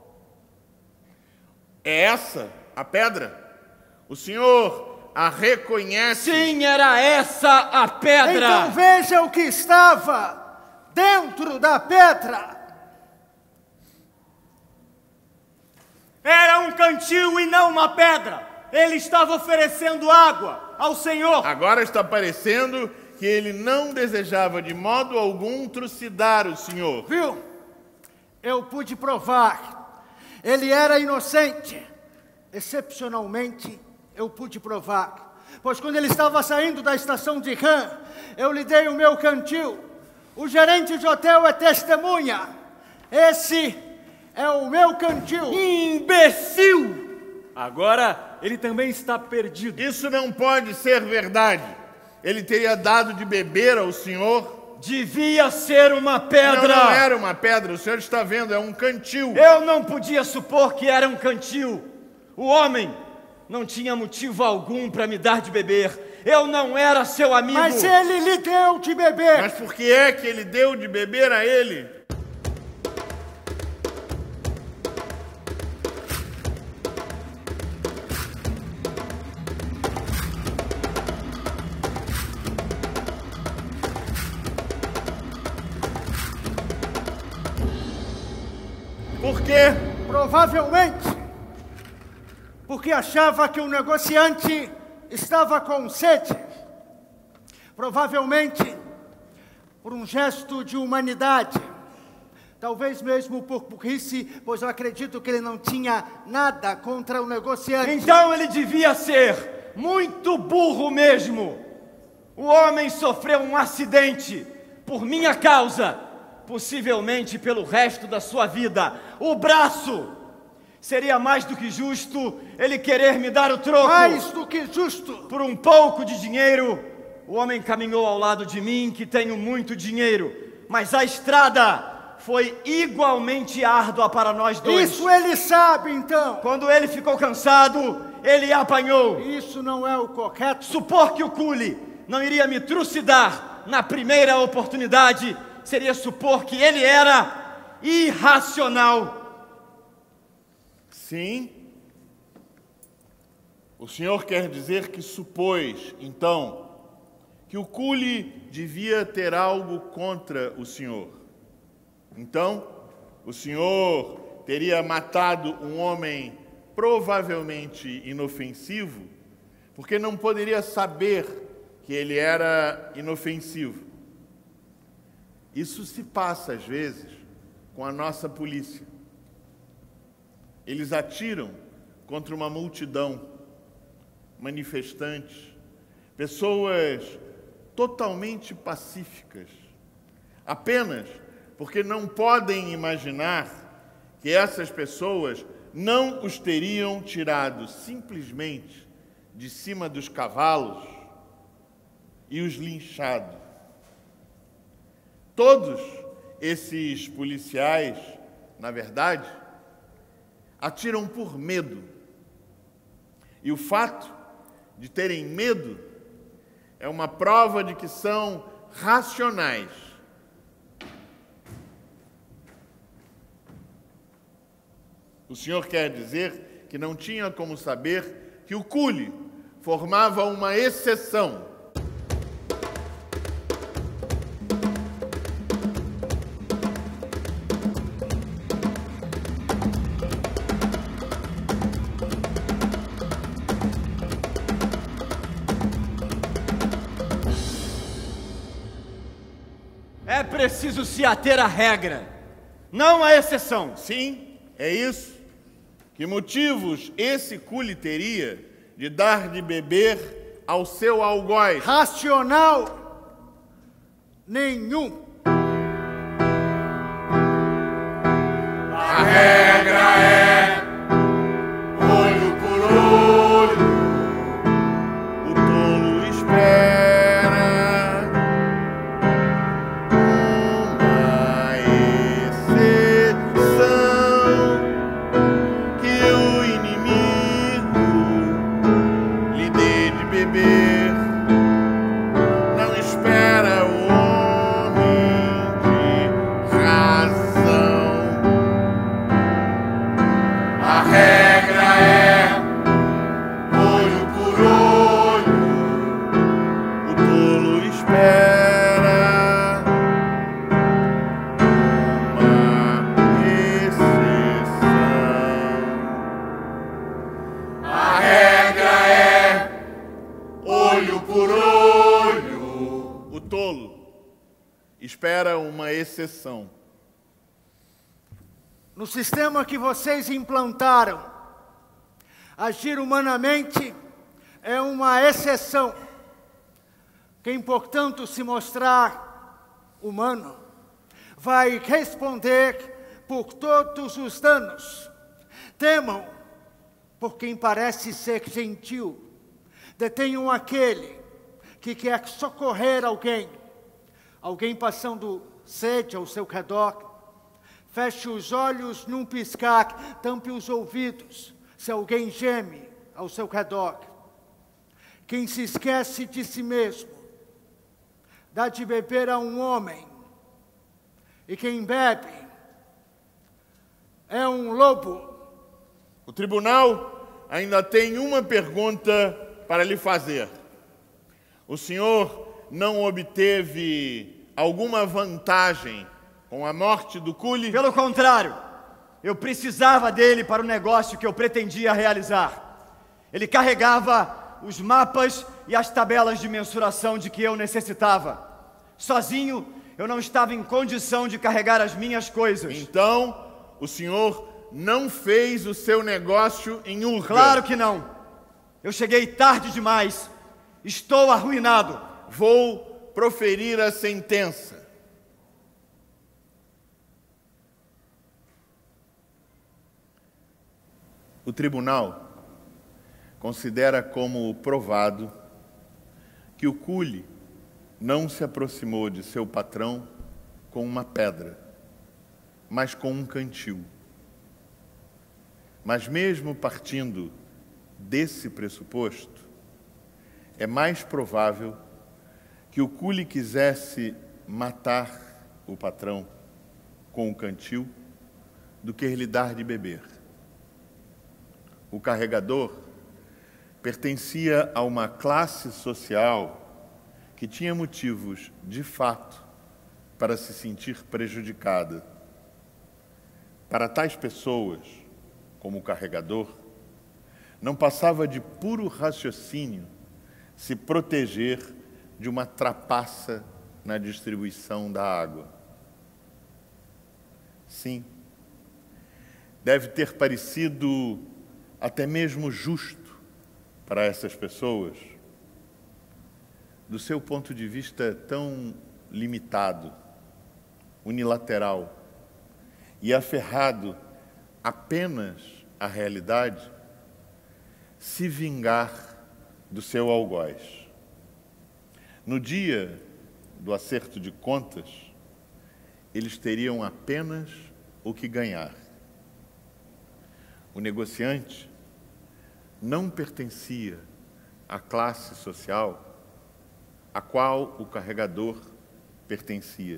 É essa a pedra? O senhor a reconhece? Sim, era essa a pedra. Então veja o que estava dentro da pedra. Era um cantil e não uma pedra. Ele estava oferecendo água ao senhor. Agora está parecendo que ele não desejava de modo algum trucidar o senhor. Viu? Eu pude provar. Ele era inocente. Excepcionalmente, eu pude provar. Pois quando ele estava saindo da estação de Ram, eu lhe dei o meu cantil. O gerente de hotel é testemunha. Esse é o meu cantil. Imbecil! Agora ele também está perdido. Isso não pode ser verdade. Ele teria dado de beber ao senhor. Devia ser uma pedra. Não, não era uma pedra, o senhor está vendo, é um cantil. Eu não podia supor que era um cantil. O homem não tinha motivo algum para me dar de beber. Eu não era seu amigo. Mas ele lhe deu de beber. Mas por que é que ele deu de beber a ele? Por quê? Provavelmente porque achava que o negociante estava com sede. Provavelmente por um gesto de humanidade. Talvez mesmo por burrice, pois eu acredito que ele não tinha nada contra o negociante. Então ele devia ser muito burro mesmo. O homem sofreu um acidente por minha causa. Possivelmente pelo resto da sua vida. O braço! Seria mais do que justo ele querer me dar o troco. Mais do que justo! Por um pouco de dinheiro o homem caminhou ao lado de mim, que tenho muito dinheiro, mas a estrada foi igualmente árdua para nós dois. Isso ele sabe, então. Quando ele ficou cansado, ele a apanhou. Isso não é o correto. Supor que o cule não iria me trucidar na primeira oportunidade seria supor que ele era irracional. Sim. O senhor quer dizer que supôs, então, que o cule devia ter algo contra o senhor. Então, o senhor teria matado um homem provavelmente inofensivo, porque não poderia saber que ele era inofensivo. Isso se passa, às vezes, com a nossa polícia. Eles atiram contra uma multidão, manifestantes, pessoas totalmente pacíficas, apenas porque não podem imaginar que essas pessoas não os teriam tirado simplesmente de cima dos cavalos e os linchado. Todos esses policiais, na verdade, atiram por medo. E o fato de terem medo é uma prova de que são racionais. O senhor quer dizer que não tinha como saber que o cule formava uma exceção. É preciso se ater à regra, não à exceção. Sim, é isso. Que motivos esse cule teria de dar de beber ao seu algoz? Racional nenhum. A regra é olho por olho. O tolo espera uma exceção. Que o inimigo lhe dê de beber. Não espera o homem de razão. A regra é olho por olho. O tolo espera uma exceção. A regra é olho por olho. O tolo espera uma exceção. No sistema que vocês implantaram, agir humanamente é uma exceção. Quem, portanto, se mostrar humano, vai responder por todos os danos. Temam por quem parece ser gentil. Detenham aquele que quer socorrer alguém, alguém passando sede ao seu redor. Feche os olhos num piscar, tampe os ouvidos, se alguém geme ao seu redor. Quem se esquece de si mesmo, dá de beber a um homem, e quem bebe é um lobo. O tribunal ainda tem uma pergunta para lhe fazer. O senhor não obteve alguma vantagem com a morte do cule? Pelo contrário, eu precisava dele para o negócio que eu pretendia realizar. Ele carregava os mapas e as tabelas de mensuração de que eu necessitava. Sozinho, eu não estava em condição de carregar as minhas coisas. Então, o senhor não fez o seu negócio em Urca? Claro que não. Eu cheguei tarde demais. Estou arruinado. Vou proferir a sentença. O tribunal considera como provado que o cule não se aproximou de seu patrão com uma pedra, mas com um cantil. Mas mesmo partindo desse pressuposto, é mais provável que o cule quisesse matar o patrão com o cantil do que lhe dar de beber. O carregador pertencia a uma classe social que tinha motivos, de fato, para se sentir prejudicada. Para tais pessoas, como o carregador, não passava de puro raciocínio se proteger de uma trapaça na distribuição da água. Sim, deve ter parecido até mesmo justo para essas pessoas, do seu ponto de vista tão limitado, unilateral e aferrado apenas à realidade, se vingar do seu algoz. No dia do acerto de contas, eles teriam apenas o que ganhar. O negociante não pertencia à classe social a qual o carregador pertencia.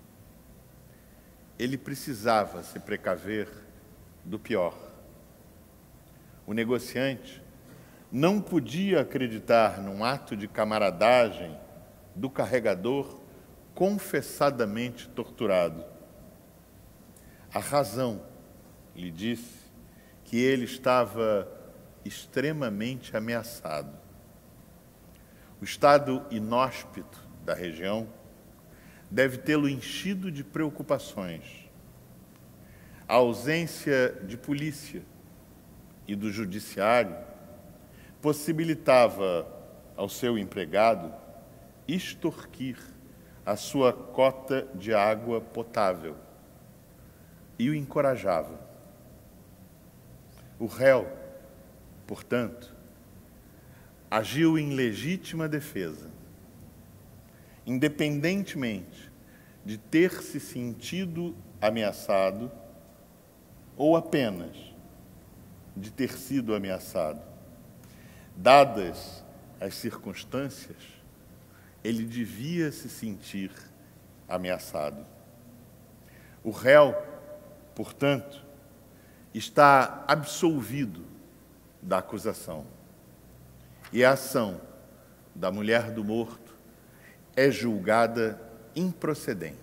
Ele precisava se precaver do pior. O negociante não podia acreditar num ato de camaradagem do carregador confessadamente torturado. A razão lhe disse que ele estava extremamente ameaçado. O estado inóspito da região deve tê-lo enchido de preocupações. A ausência de polícia e do judiciário possibilitava ao seu empregado extorquir a sua cota de água potável e o encorajava. O réu, portanto, agiu em legítima defesa, independentemente de ter se sentido ameaçado ou apenas de ter sido ameaçado. Dadas as circunstâncias, ele devia se sentir ameaçado. O réu, portanto, está absolvido da acusação. E a ação da mulher do morto é julgada improcedente.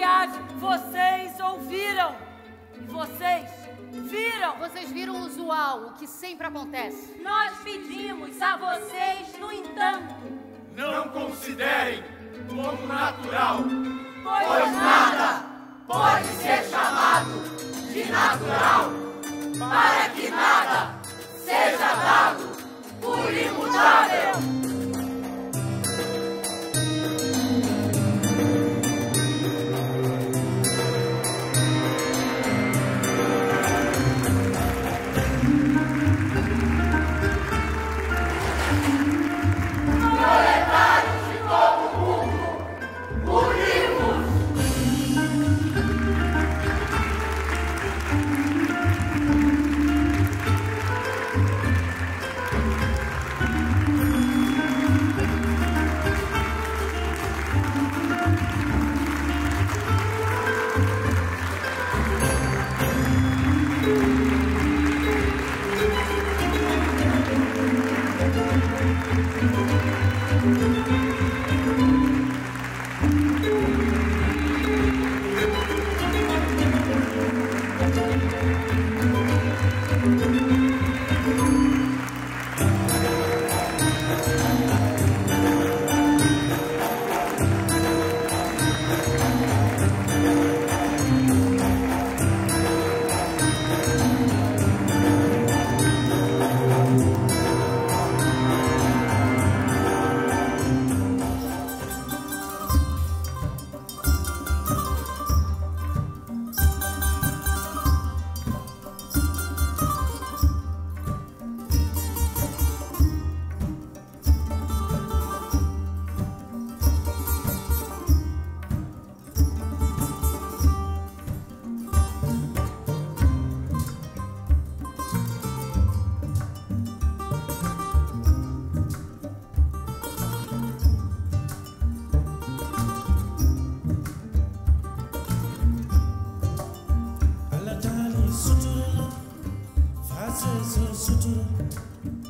viagem. Vocês ouviram. E vocês viram. Vocês viram o usual, o que sempre acontece. Nós pedimos a vocês, no entanto, não considerem como natural, Pois, pois nada pode ser chamado de natural, para que nada seja dado por imutável. Sutura, sutura,